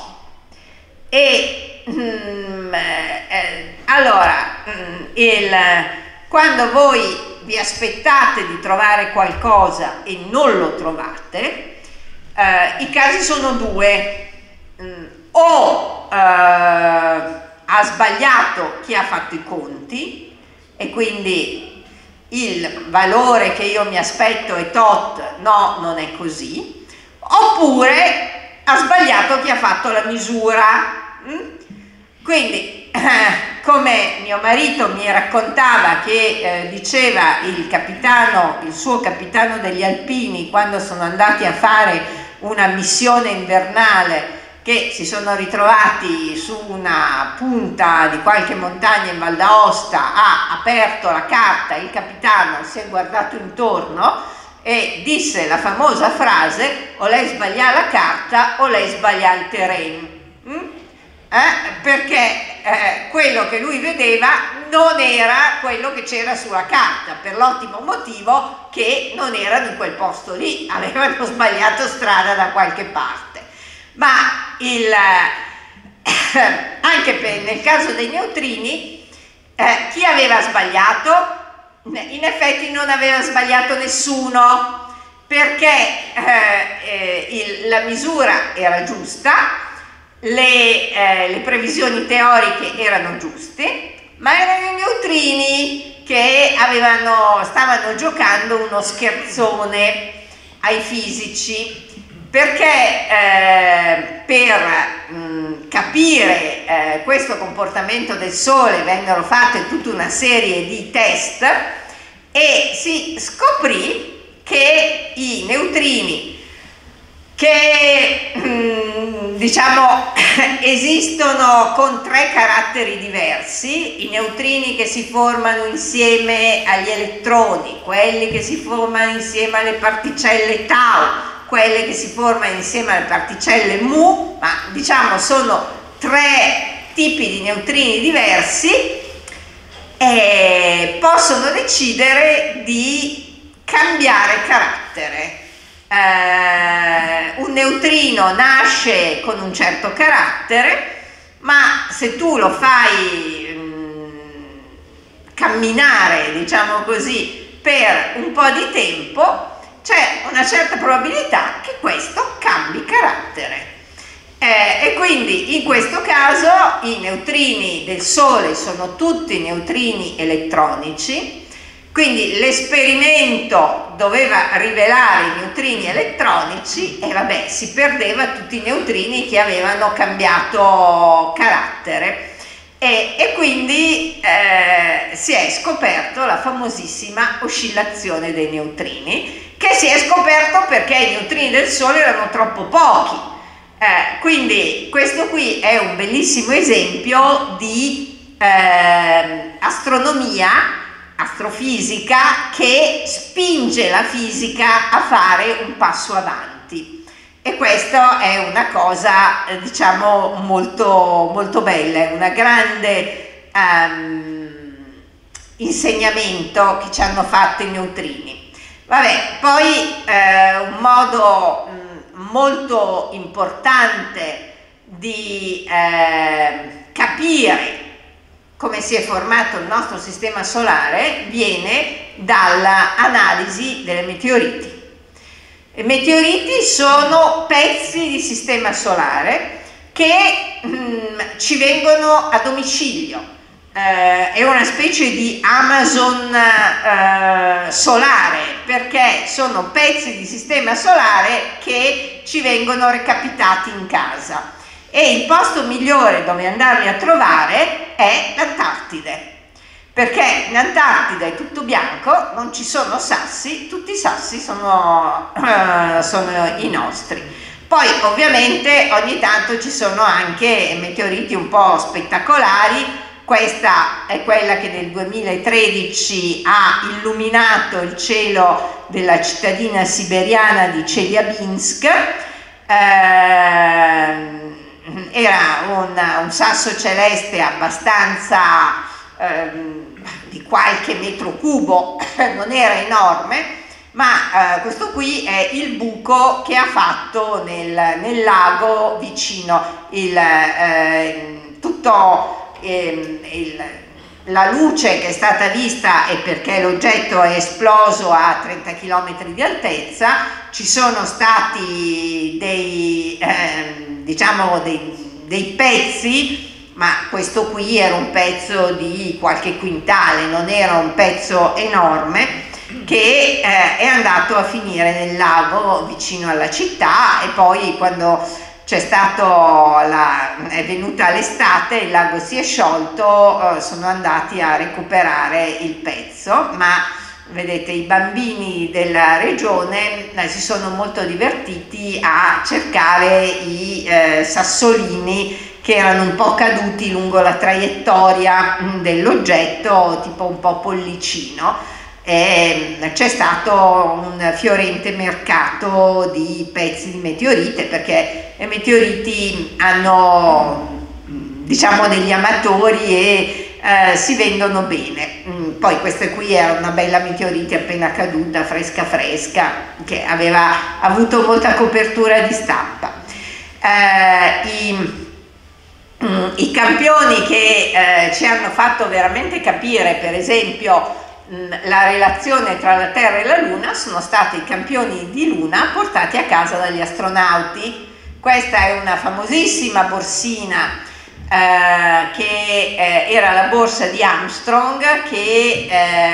e mm, eh, allora mm, il, quando voi vi aspettate di trovare qualcosa e non lo trovate, eh, i casi sono due: mm, o eh, ha sbagliato chi ha fatto i conti e quindi il valore che io mi aspetto è tot, no, non è così, oppure ha sbagliato chi ha fatto la misura. Quindi eh, come mio marito mi raccontava che eh, diceva il capitano, il suo capitano degli alpini, quando sono andati a fare una missione invernale che si sono ritrovati su una punta di qualche montagna in Val d'Aosta, ha aperto la carta, il capitano si è guardato intorno e disse la famosa frase: o lei sbaglia la carta o lei sbaglia il terreno. Mm? Eh? Perché eh, quello che lui vedeva non era quello che c'era sulla carta, per l'ottimo motivo che non erano in quel posto lì, avevano sbagliato strada da qualche parte. Ma il, eh, anche per, nel caso dei neutrini, eh, chi aveva sbagliato? In effetti non aveva sbagliato nessuno, perché eh, eh, il, la misura era giusta, le, eh, le previsioni teoriche erano giuste, ma erano i neutrini che avevano, stavano giocando uno scherzone ai fisici, perché eh, per mh, capire eh, questo comportamento del Sole vennero fatte tutta una serie di test e si scoprì che i neutrini che mh, diciamo esistono con tre caratteri diversi, i neutrini che si formano insieme agli elettroni, quelli che si formano insieme alle particelle tau, quelle che si formano insieme alle particelle mu, ma diciamo sono tre tipi di neutrini diversi, e possono decidere di cambiare carattere. Eh, un neutrino nasce con un certo carattere, ma se tu lo fai mh, camminare, diciamo così, per un po' di tempo, c'è una certa probabilità che questo cambi carattere. Eh, e quindi in questo caso i neutrini del Sole sono tutti neutrini elettronici, quindi l'esperimento doveva rivelare i neutrini elettronici e vabbè, si perdeva tutti i neutrini che avevano cambiato carattere. E, e quindi eh, si è scoperto la famosissima oscillazione dei neutrini, che si è scoperto perché i neutrini del Sole erano troppo pochi. Eh, quindi questo qui è un bellissimo esempio di eh, astronomia, astrofisica, che spinge la fisica a fare un passo avanti. E questo è una cosa, eh, diciamo, molto, molto bella, è una grande um, insegnamento che ci hanno fatto i neutrini. Vabbè, poi eh, un modo mh, molto importante di eh, capire come si è formato il nostro sistema solare viene dall'analisi delle meteoriti. I meteoriti sono pezzi di sistema solare che mh, ci vengono a domicilio. Eh, è una specie di Amazon eh, solare, perché sono pezzi di sistema solare che ci vengono recapitati in casa, e il posto migliore dove andarli a trovare è l'Antartide, perché in Antartide è tutto bianco, non ci sono sassi, tutti i sassi sono, eh, sono i nostri. Poi ovviamente ogni tanto ci sono anche meteoriti un po' spettacolari. Questa è quella che nel duemilatredici ha illuminato il cielo della cittadina siberiana di Chelyabinsk. Eh, era un, un sasso celeste abbastanza eh, di qualche metro cubo, non era enorme, ma eh, questo qui è il buco che ha fatto nel, nel lago vicino, il, eh, tutto Il, la luce che è stata vista è perché l'oggetto è esploso a trenta chilometri di altezza. Ci sono stati dei, eh, diciamo dei, dei pezzi, ma questo qui era un pezzo di qualche quintale, non era un pezzo enorme, che eh, è andato a finire nel lago vicino alla città, e poi quando c'è stato la, è venuta l'estate, il lago si è sciolto, eh, sono andati a recuperare il pezzo, ma vedete, i bambini della regione eh, si sono molto divertiti a cercare i eh, sassolini che erano un po' caduti lungo la traiettoria dell'oggetto, tipo un po' pollicino, e c'è stato un fiorente mercato di pezzi di meteorite, perché i meteoriti hanno, diciamo, degli amatori e eh, si vendono bene. Poi questa qui era una bella meteorite appena caduta, fresca fresca, che aveva avuto molta copertura di stampa. Eh, i, I campioni che eh, ci hanno fatto veramente capire, per esempio, mh, la relazione tra la Terra e la Luna sono stati i campioni di Luna portati a casa dagli astronauti. Questa è una famosissima borsina eh, che eh, era la borsa di Armstrong, che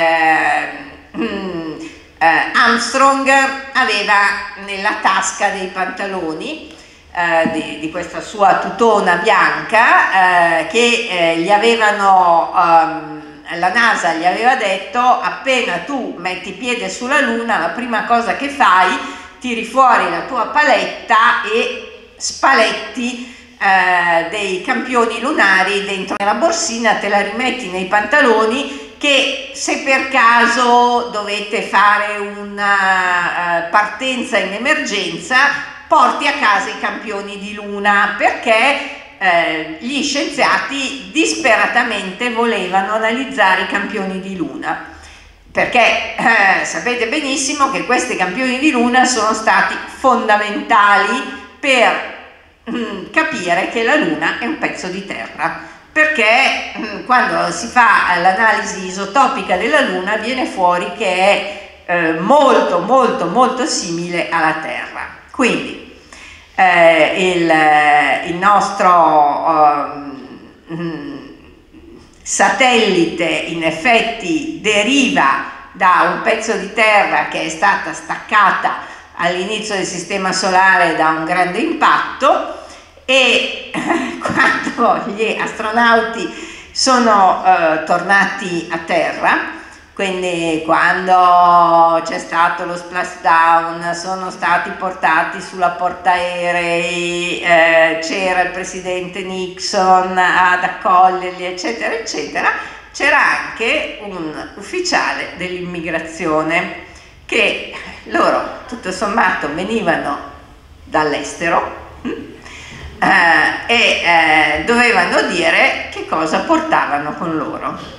eh, mh, eh, Armstrong aveva nella tasca dei pantaloni. Uh, di, di questa sua tutona bianca uh, che uh, gli avevano, um, la NASA gli aveva detto: appena tu metti piede sulla Luna, la prima cosa che fai, tiri fuori la tua paletta e spaletti uh, dei campioni lunari dentro nella borsina, te la rimetti nei pantaloni, che se per caso dovete fare una uh, partenza in emergenza porti a casa i campioni di Luna, perché eh, gli scienziati disperatamente volevano analizzare i campioni di Luna, perché eh, sapete benissimo che questi campioni di Luna sono stati fondamentali per mh, capire che la Luna è un pezzo di terra, perché mh, quando si fa l'analisi isotopica della Luna viene fuori che è eh, molto molto molto simile alla Terra. Quindi eh, il, il nostro um, satellite in effetti deriva da un pezzo di terra che è stata staccata all'inizio del sistema solare da un grande impatto, e quando gli astronauti sono eh, tornati a terra, quindi quando c'è stato lo splashdown, sono stati portati sulla portaerei, eh, c'era il presidente Nixon ad accoglierli, eccetera, eccetera, c'era anche un ufficiale dell'immigrazione che loro, tutto sommato, venivano dall'estero eh, e eh, dovevano dire che cosa portavano con loro.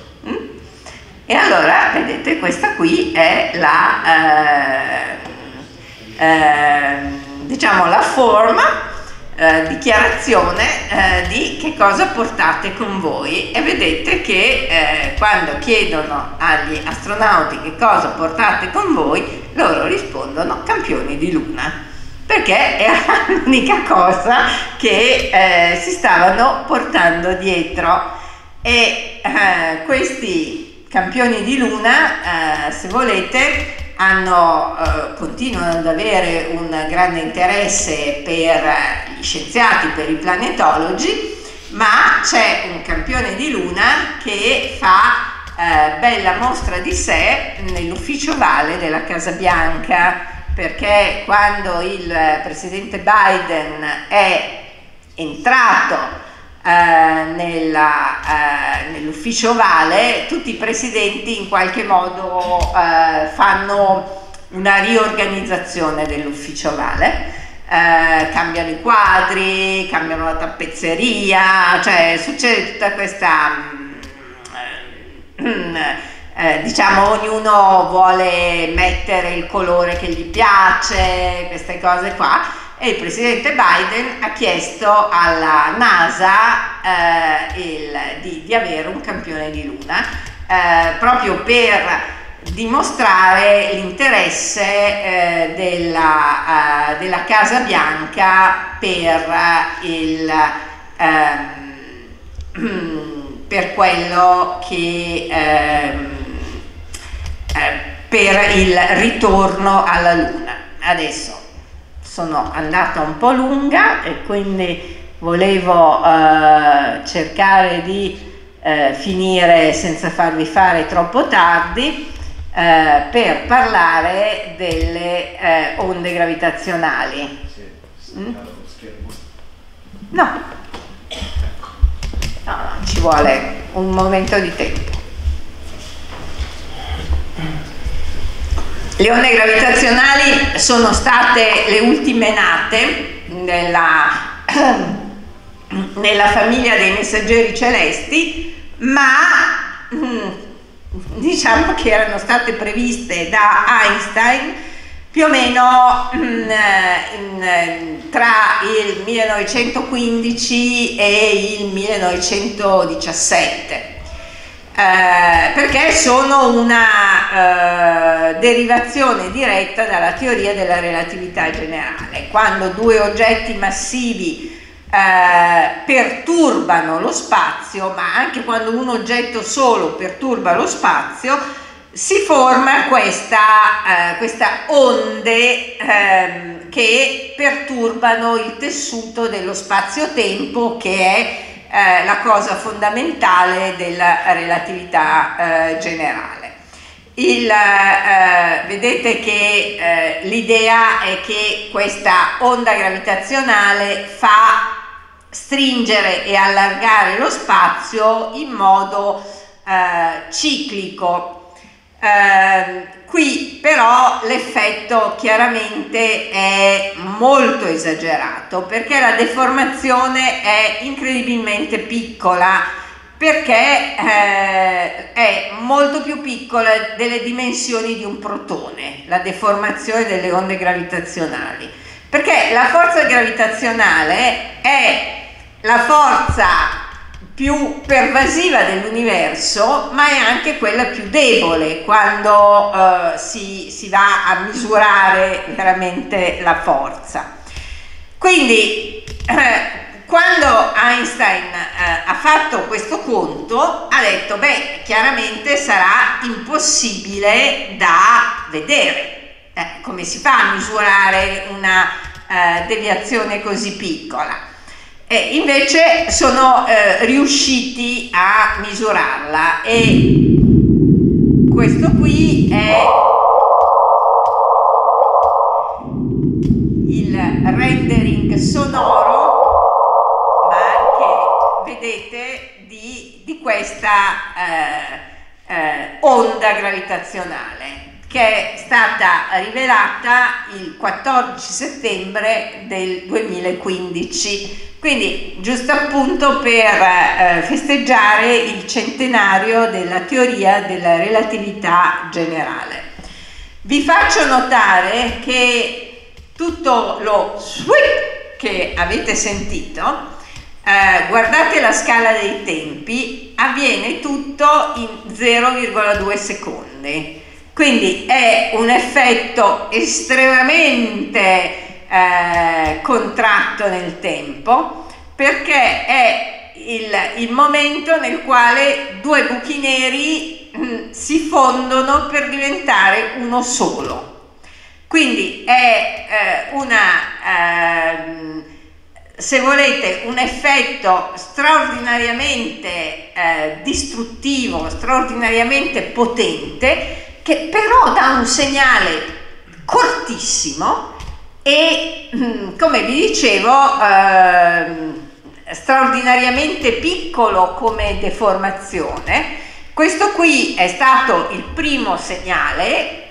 E allora, vedete, questa qui è la, eh, eh, diciamo, la forma, eh, dichiarazione eh, di che cosa portate con voi, e vedete che eh, quando chiedono agli astronauti che cosa portate con voi, loro rispondono campioni di Luna, perché era l'unica cosa che eh, si stavano portando dietro. E eh, questi campioni di Luna, eh, se volete, hanno, eh, continuano ad avere un grande interesse per gli scienziati, per i planetologi, ma c'è un campione di Luna che fa eh, bella mostra di sé nell'ufficio ovale della Casa Bianca, perché quando il presidente Biden è entrato Uh, nella, uh, nell'ufficio ovale, tutti i presidenti in qualche modo uh, fanno una riorganizzazione dell'ufficio ovale, uh, cambiano i quadri, cambiano la tappezzeria, cioè succede tutta questa um, uh, uh, diciamo, ognuno vuole mettere il colore che gli piace, queste cose qua. E il presidente Biden ha chiesto alla NASA eh, il, di, di avere un campione di Luna, eh, proprio per dimostrare l'interesse eh, della, uh, della Casa Bianca per, il, um, per quello che um, eh, per il ritorno alla Luna. Adesso sono andata un po' lunga e quindi volevo eh, cercare di eh, finire senza farvi fare troppo tardi, eh, per parlare delle eh, onde gravitazionali. Mm? No. no, no, ci vuole un momento di tempo. Le onde gravitazionali sono state le ultime nate nella, nella famiglia dei messaggeri celesti, ma diciamo che erano state previste da Einstein più o meno in, in, tra il millenovecentoquindici e il millenovecentodiciassette. Eh, perché sono una eh, derivazione diretta dalla teoria della relatività generale. Quando due oggetti massivi eh, perturbano lo spazio, ma anche quando un oggetto solo perturba lo spazio, si forma questa, eh, questa onde eh, che perturbano il tessuto dello spazio-tempo, che è Eh, la cosa fondamentale della relatività eh, generale. Il, eh, vedete che eh, l'idea è che questa onda gravitazionale fa stringere e allargare lo spazio in modo eh, ciclico. Eh, qui però l'effetto chiaramente è molto esagerato, perché la deformazione è incredibilmente piccola, perché eh, è molto più piccola delle dimensioni di un protone, la deformazione delle onde gravitazionali, perché la forza gravitazionale è la forza più pervasiva dell'universo, ma è anche quella più debole quando eh, si, si va a misurare veramente la forza. Quindi eh, quando Einstein eh, ha fatto questo conto, ha detto, beh, chiaramente sarà impossibile da vedere. Eh, come si fa a misurare una eh, deviazione così piccola? E invece sono eh, riusciti a misurarla, e questo qui è il rendering sonoro, ma anche, vedete, di, di questa eh, eh, onda gravitazionale, che è stata rivelata il quattordici settembre del duemilaquindici. Quindi, giusto appunto per eh, festeggiare il centenario della teoria della relatività generale. Vi faccio notare che tutto lo sweep che avete sentito, eh, guardate la scala dei tempi, avviene tutto in zero virgola due secondi. Quindi è un effetto estremamente Eh, contratto nel tempo, perché è il, il momento nel quale due buchi neri mh, si fondono per diventare uno solo. Quindi è eh, una, eh, se volete, un effetto straordinariamente eh, distruttivo, straordinariamente potente, che però dà un segnale cortissimo e, come vi dicevo, eh, straordinariamente piccolo come deformazione. Questo qui è stato il primo segnale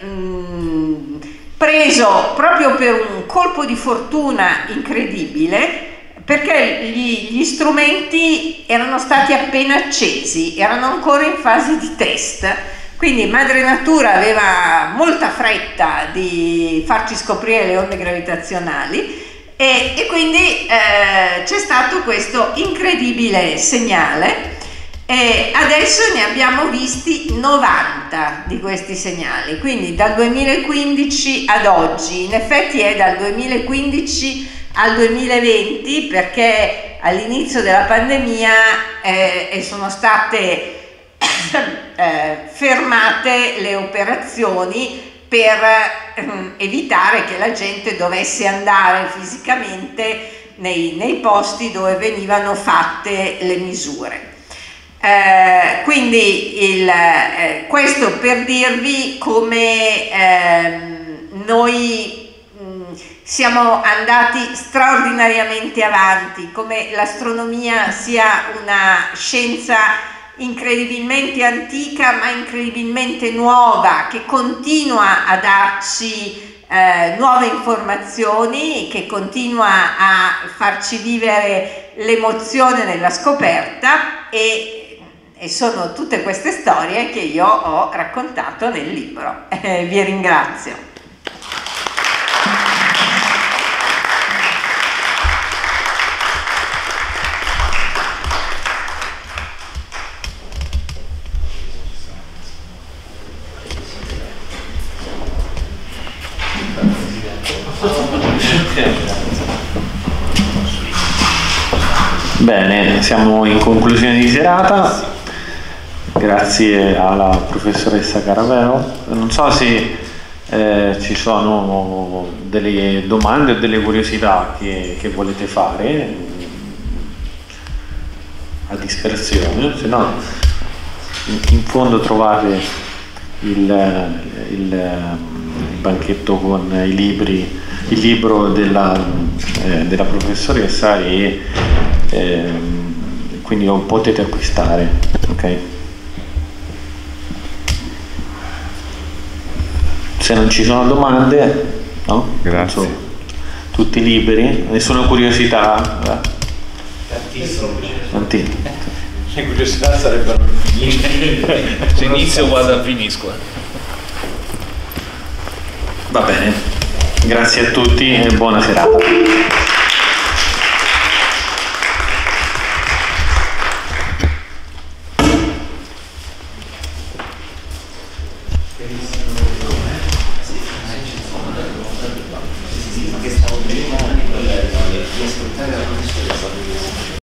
mh, preso proprio per un colpo di fortuna incredibile, perché gli, gli strumenti erano stati appena accesi, erano ancora in fase di test. Quindi Madre Natura aveva molta fretta di farci scoprire le onde gravitazionali, e, e quindi eh, c'è stato questo incredibile segnale, e adesso ne abbiamo visti novanta di questi segnali, quindi dal duemilaquindici ad oggi. In effetti è dal duemilaquindici al duemilaventi, perché all'inizio della pandemia eh, sono state Eh, fermate le operazioni per eh, evitare che la gente dovesse andare fisicamente nei, nei posti dove venivano fatte le misure. Eh, quindi il, eh, questo per dirvi come ehm, noi mh, siamo andati straordinariamente avanti, come l'astronomia sia una scienza incredibilmente antica ma incredibilmente nuova, che continua a darci eh, nuove informazioni, che continua a farci vivere l'emozione della scoperta, e, e sono tutte queste storie che io ho raccontato nel libro. Eh, vi ringrazio. Bene, siamo in conclusione di serata, grazie alla professoressa Caraveo. Non so se eh, ci sono delle domande o delle curiosità che, che volete fare a discrezione, se no in, in fondo trovate il, il, il banchetto con i libri, il libro della, eh, della professoressa, e eh, quindi lo potete acquistare, ok? Se non ci sono domande, no? Grazie. Sono tutti liberi, nessuna curiosità? Eh? Tanti. Le curiosità sarebbero infinite. Se inizio guarda finisco. Va bene, grazie a tutti e buona serata. Che stavo prima di ascoltare la professoressa.